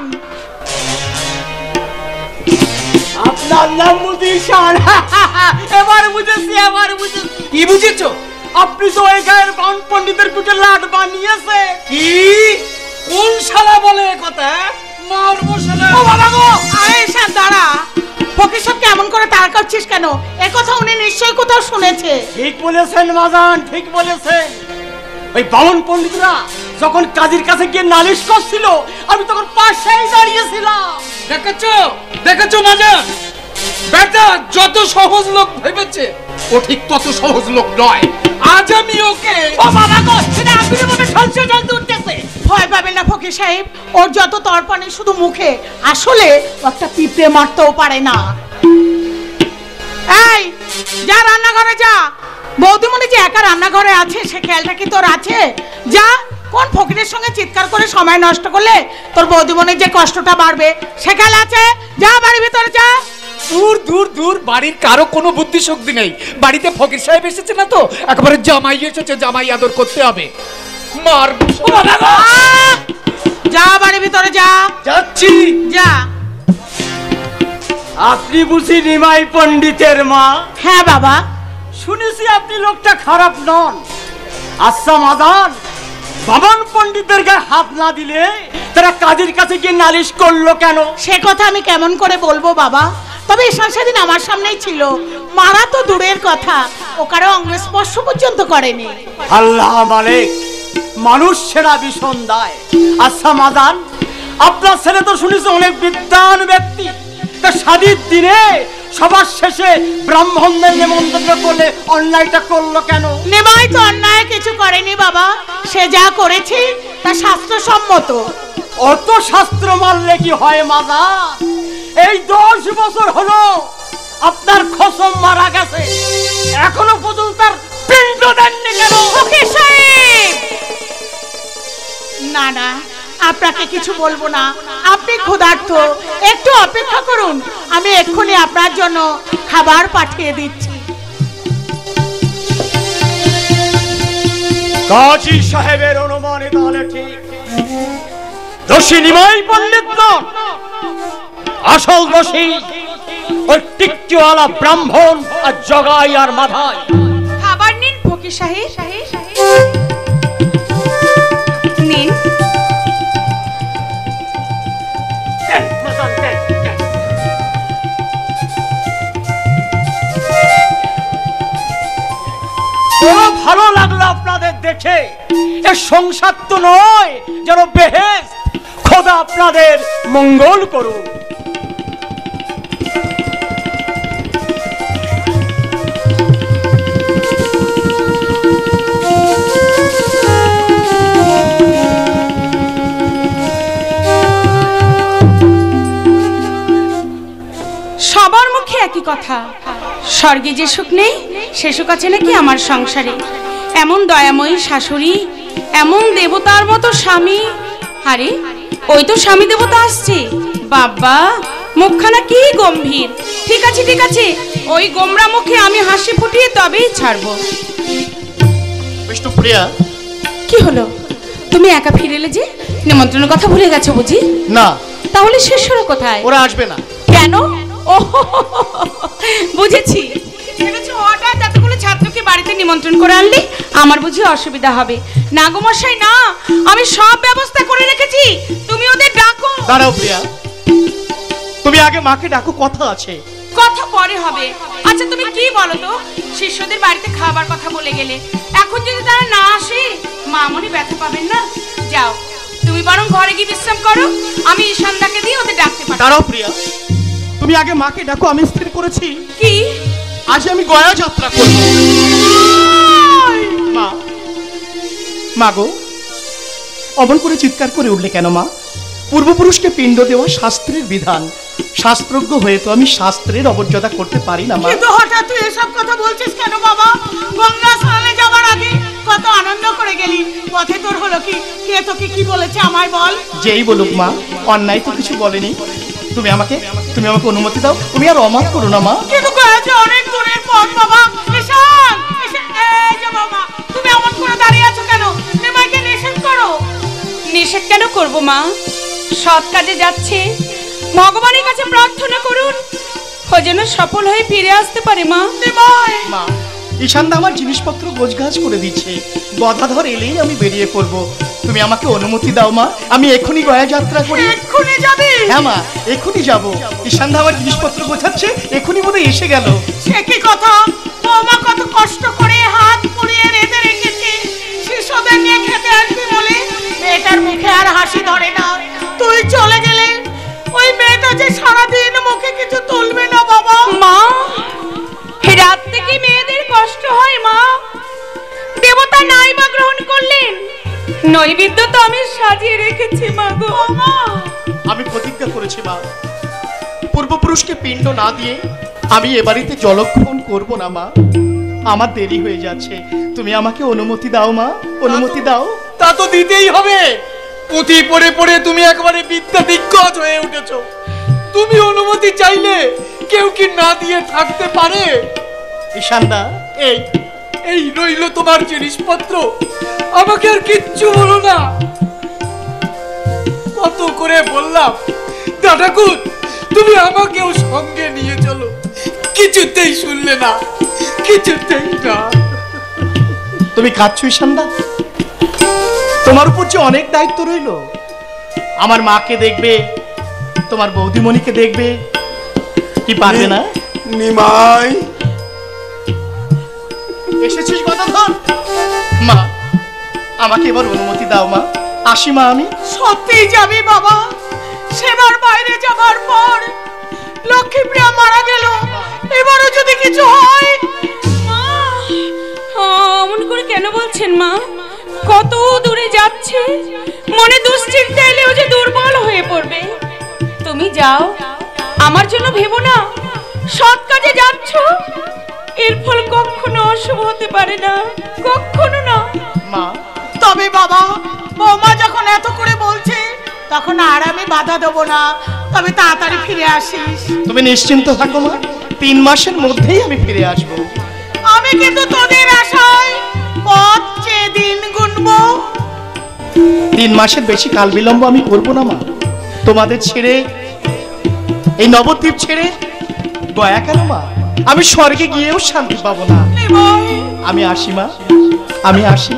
আপনার নাম মুদিশান। এবার বুঝেছি এবার বুঝেছি। কি বুঝেছো? আপনি তো ওই গায়ের বাউন পণ্ডিতের পিঠে লাট বানিয়েছে। কি কোন শালা বলে কথা? মার বসালা। ও বাবা গো, আরে ঈশান দাঁড়া। ফকির সাহেব কেমন করে তাড়া করছিস কেন? এ কথা উনি নিশ্চয়ই কোথাও শুনেছে। ঠিক বলেছেন মাজান, ঠিক বলেছেন। ওই বামন পণ্ডিতরা যখন কাজীর কাছে গিয়ে নালিশ করছিল, আমি তখন পাশেই দাঁড়িয়েছিলাম। দেখেছো দেখেছো মাজান, বেটা যত সহজ লোক ভেবেছে ও ঠিক তত সহজ লোক নয়। আজ আমি ওকে ও বাবা গো, সেটা আগুনের মধ্যে ঝলসে জ্বলতে উঠতেছে। ভয় পাবেন না ফকির সাহেব, ওর যত তর্পণে শুধু মুখে, আসলে একটা পিঁপড়ে মারতেও পারে না। এই যা রান্নাঘরে যা। বৌদিমণি যে একা রান্নাঘরে আছে সে খেয়ালটা কি তোর আছে? যা, কোন ফকিরের সঙ্গে চিৎকার করে সময় নষ্ট করলে তোর বৌদিমণির যে কষ্টটা বাড়বে সে খেয়াল আছে? যা বাড়ির ভিতরে যা। দূর দূর দূর, বাড়ির কারো কোনো বুদ্ধি শক্তি নেই। বাড়িতে ফকির সাহেব এসেছে না তো, একেবারে জামাই এসেছে, জামাই আদর করতে হবে। মার যা বাড়ির ভিতরে যা। যাচ্ছি। যা। আপনি বুঝি নিমাই পণ্ডিতের মা? হ্যাঁ বাবা। শুনেছি আপনি লোকটা খারাপ নন। আচ্ছা মাদান, বামন পণ্ডিতের গায়ে হাত না দিলে তারা কাজীর কাছে গিয়ে নালিশ করলো কেন? সে কথা আমি কেমন করে বলবো বাবা? তবে ঈশান সেদিন আমার সামনেই ছিল, মারা তো দূরের কথা, ও কারো অঙ্গ স্পর্শ পর্যন্ত করেনি। আল্লাহ মালিক, মানুষ সেরা ভীষণ দায়। আচ্ছা মাদান, আপনার ছেলে তো শুনেছি অনেক বিদ্বান ব্যক্তি, তা স্বাধীন দিনে সবার শেষে ব্রাহ্মণদের নিমন্ত্রণ করলে অন্যায়টা করলো কেন? নিমাই তো অন্যায় কিছু করেনি বাবা, সে যা করেছে তা শাস্ত্রসম্মত। অত শাস্ত্র মানলে কি হয় মাদা? এই দশ বছর হলো আপনার খসম মারা গেছে, এখনো পর্যন্ত তার পিণ্ড দেননি কেন? ফকির সাহেব, না না, আপনাকে কিছু বলবো না, আপনি ক্ষুধার্ত, একটু অপেক্ষা করুন, আমি এক্ষুনি আপনার জন্য খাবার পাঠিয়ে দিচ্ছি। কাজী সাহেবের অনুমানে তাহলে ঠিক, দোষী নিমাই পণ্ডিত নন, আসল দোষী ওই টিকটিওয়ালা ব্রাহ্মণ আর জগাই আর মাথায়। খাবার নিন ফকির সাহেব, নিন। বড় ভালো লাগলো আপনাদের দেখে, এ সংসার তো নয় যেন বেহেশত। খোদা আপনাদের মঙ্গল করুন। সবার মুখে একই কথা, স্বর্গে যে সুখ নেই সে সুখ আছে নাকি আমার সংসারে। এমন দয়াময়ী শাশুড়ি, এমন দেবতার মতো স্বামী। আরে ওই তো স্বামী দেবতা আসছে, বাবা মুখখানা কি গম্ভীর। ঠিক আছে ঠিক আছে, ওই গোমরা মুখে আমি হাসি ফুটিয়ে তবেই ছাড়বো। বিষ্ণুপ্রিয়া, কি হলো, তুমি একা ফিরে এলে যে? নিমন্ত্রণের কথা ভুলে গেছো বুঝি? না। তাহলে শিষ্যরা কোথায়? ওরা আসবে না। কেন? ও বুঝেছি, ভেবেছো হঠাৎ এতগুলো ছাত্রকে বাড়িতে নিমন্ত্রণ করে আনলে আমার বুঝি অসুবিধা হবে। না গো মশাই না, আমি সব ব্যবস্থা করে রেখেছি, তুমি ওদের ডাকো। দাঁড়াও প্রিয়া, তুমি আগে মাকে ডাকো, কথা আছে। কথা পরে হবে। আচ্ছা তুমি কি বলো তো, শিষ্যদের বাড়িতে খাবার কথা বলে গেলে এখন যদি তারা না আসে মা মনে ব্যথা পাবেন না? যাও তুমি বরং ঘরে গিয়ে বিশ্রাম করো, আমি ঈশানদাকে দিয়ে ওদের ডাকতে পারি। দাঁড়াও প্রিয়া, তুমি আগে মাকে ডাকো, আমি স্থির করেছি কি আজ আমি গয়া যাত্রা করব। মা, মা গো, অমন করে চিৎকার করে উঠলে কেন মা? পূর্বপুরুষকে পিণ্ড দেওয়া শাস্ত্রের বিধান, শাস্ত্রজ্ঞ হয়ে তো আমি শাস্ত্রের অবজ্ঞতা করতে পারি না মা। কিন্তু হঠাৎ তুই এসব কথা বলছিস কেন বাবা? গঙ্গা স্নানে যাওয়ার আগে কত আনন্দ করে গেলি, পথে তোর হলো কি? কে তোকে কি বলেছে আমায় বল? যেই বলুক মা, অন্যায় তো কিছু বলেনি। তুমি আমাকে তুমি আমাকে অনুমতি দাও, তুমি আর অমাত করো না মা। কিন্তু গয়াতে অনেক দূরের পথ বাবা। ঈশান, এই যে বাবা, তুমি এমন করে দাঁড়িয়ে আছো কেন? নিমাইকে নিষেধ করো। নিষেধ কেন করব মা? সৎ কাজে যাচ্ছে, ভগবানের কাছে প্রার্থনা করুন ও যেন সফল হয়ে ফিরে আসতে পারে। মা নিমাই, মা, ঈশানদা আমার জিনিসপত্র গোছগাছ করে দিচ্ছে, গদাধর এলেই আমি বেরিয়ে পড়ব। তুমি আমাকে অনুমতি দাও মা, আমি এক্ষুনি গয়া যাত্রা করি। এক্ষুনি যাবি? হ্যাঁ মা, এক্ষুনি যাব। ঈশানদা আমার জিনিসপত্র গোছাচ্ছে, এক্ষুনি বোধহয় এসে গেল। সে কি কথা? বৌমা কত কষ্ট করে হাত পুড়িয়ে রেঁধে রেখেছে শিশুদের নিয়ে খেতে আসবি বলে, মেয়েটার মুখে আর হাসি ধরে না। তুই চলে গেলে ওই মেয়েটা যে সারাদিন মুখে কিছু তুলবে না বাবা। মা, রাত থেকে মেয়েদের কষ্ট হয় মা, দেবতা নাই বা গ্রহণ করলেন, নৈবেদ্য তো আমি সাজিয়ে রেখেছি মা গো। মা, আমি প্রতিজ্ঞা করেছি মা, পূর্বপুরুষকে পিণ্ড না দিয়ে আমি এ বাড়িতে জলগ্রহণ করব না মা। আমার দেরি হয়ে যাচ্ছে, তুমি আমাকে অনুমতি দাও মা, অনুমতি দাও। তা তো দিতেই হবে, পুঁথি পড়ে পড়ে তুমি একবারে বিদ্যা দিগ্গজ হয়ে উঠেছো। তুমি অনুমতি চাইলে কেউ কি না দিয়ে থাকতে পারে? ঈশানদা, এই এই রইল তোমার জিনিসপত্র, আমাকে আর কিচ্ছু বলো না। কত করে বললাম দাদাকুন তুমি আমাকেও সঙ্গে নিয়ে চলো, কিছুতেই শুনলে না, কিছুতেই না। তুমি কাঁদছো ঈশানদা? তোমার উপর যে অনেক দায়িত্ব রইল, আমার মাকে দেখবে, তোমার বৌদিমণিকে দেখবে, কি পারবে না? নিমাই এসেছিস গদাধর? মা, আমাকে এবার অনুমতি দাও মা, আসি মা আমি। সত্যি যাবি বাবা? সেবার বাইরে যাবার পর লক্ষ্মীপ্রিয়া মারা গেল, এবারও যদি কিছু হয়? মা, অমন করে কেন বলছেন মা? কত দূরে যাচ্ছে, মনে দুশ্চিন্তা এলেও যে দুর্বল হয়ে পড়বে। তুমি যাও, আমার জন্য ভেবো না। সৎ কাজে যাচ্ছ, এর ফল কখনো অশুভ হতে পারে না, কখনো না। মা, তবে বাবা, বৌমা যখন এত করে বলছে তখন আর আমি বাধা দেবো না। তবে তাড়াতাড়ি ফিরে আসিস। তুমি নিশ্চিন্ত থাকো মা, তিন মাসের মধ্যেই আমি ফিরে আসবো। আমি কিন্তু তোদের আশায় পথ চেয়ে দিন গুনবো। তিন মাসের বেশি কাল বিলম্ব আমি করবো না মা। তোমাদের ছেড়ে, এই নবদ্বীপ ছেড়ে গয়া কেন মা? আমি স্বর্গে গিয়েও শান্তি পাবো না। আমি আসি মা, আমি আসি।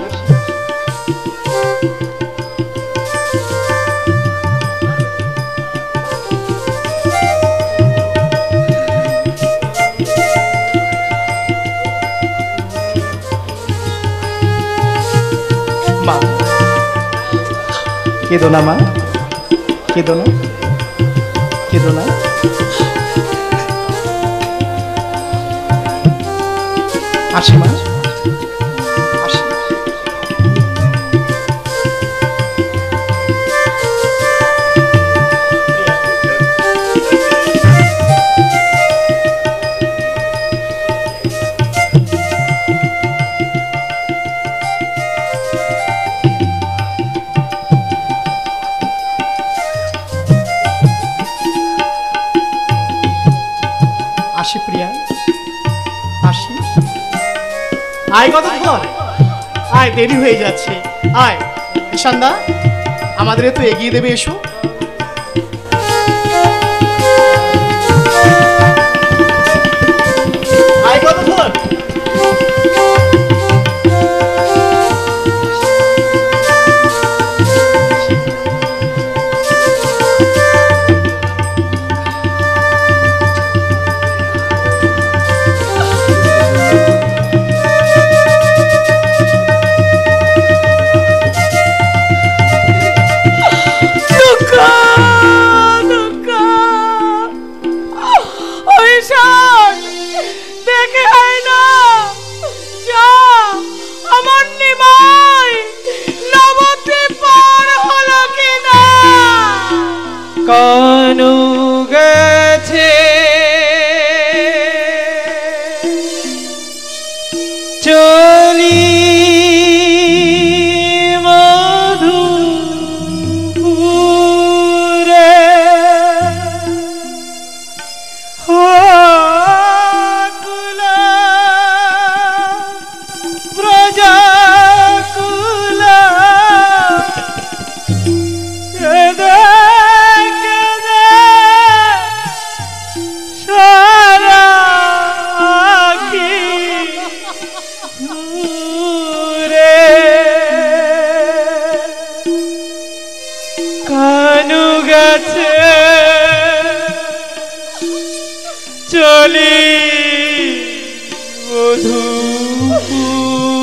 মা, কেঁদো না মা, কেঁদো না, কেঁদো না। আসি মা, আসি। আসি প্রিয়া, আসি। আয় গদাধর, আয়, দেরি হয়ে যাচ্ছে। আয় ঈশানদা, আমাদের একটু এগিয়ে দেবে, এসো। আয় গদাধর। দেখে হয় না, যা আমার নিমাই নবদ্বীপ পার হলো কিনা। কানু গেছে চলি মধুপুরে, কুলা ব্রজকুলা কেদে কেদে সারা আঁখি ঘুরে। কানু গেছে চলি মধুপুরে।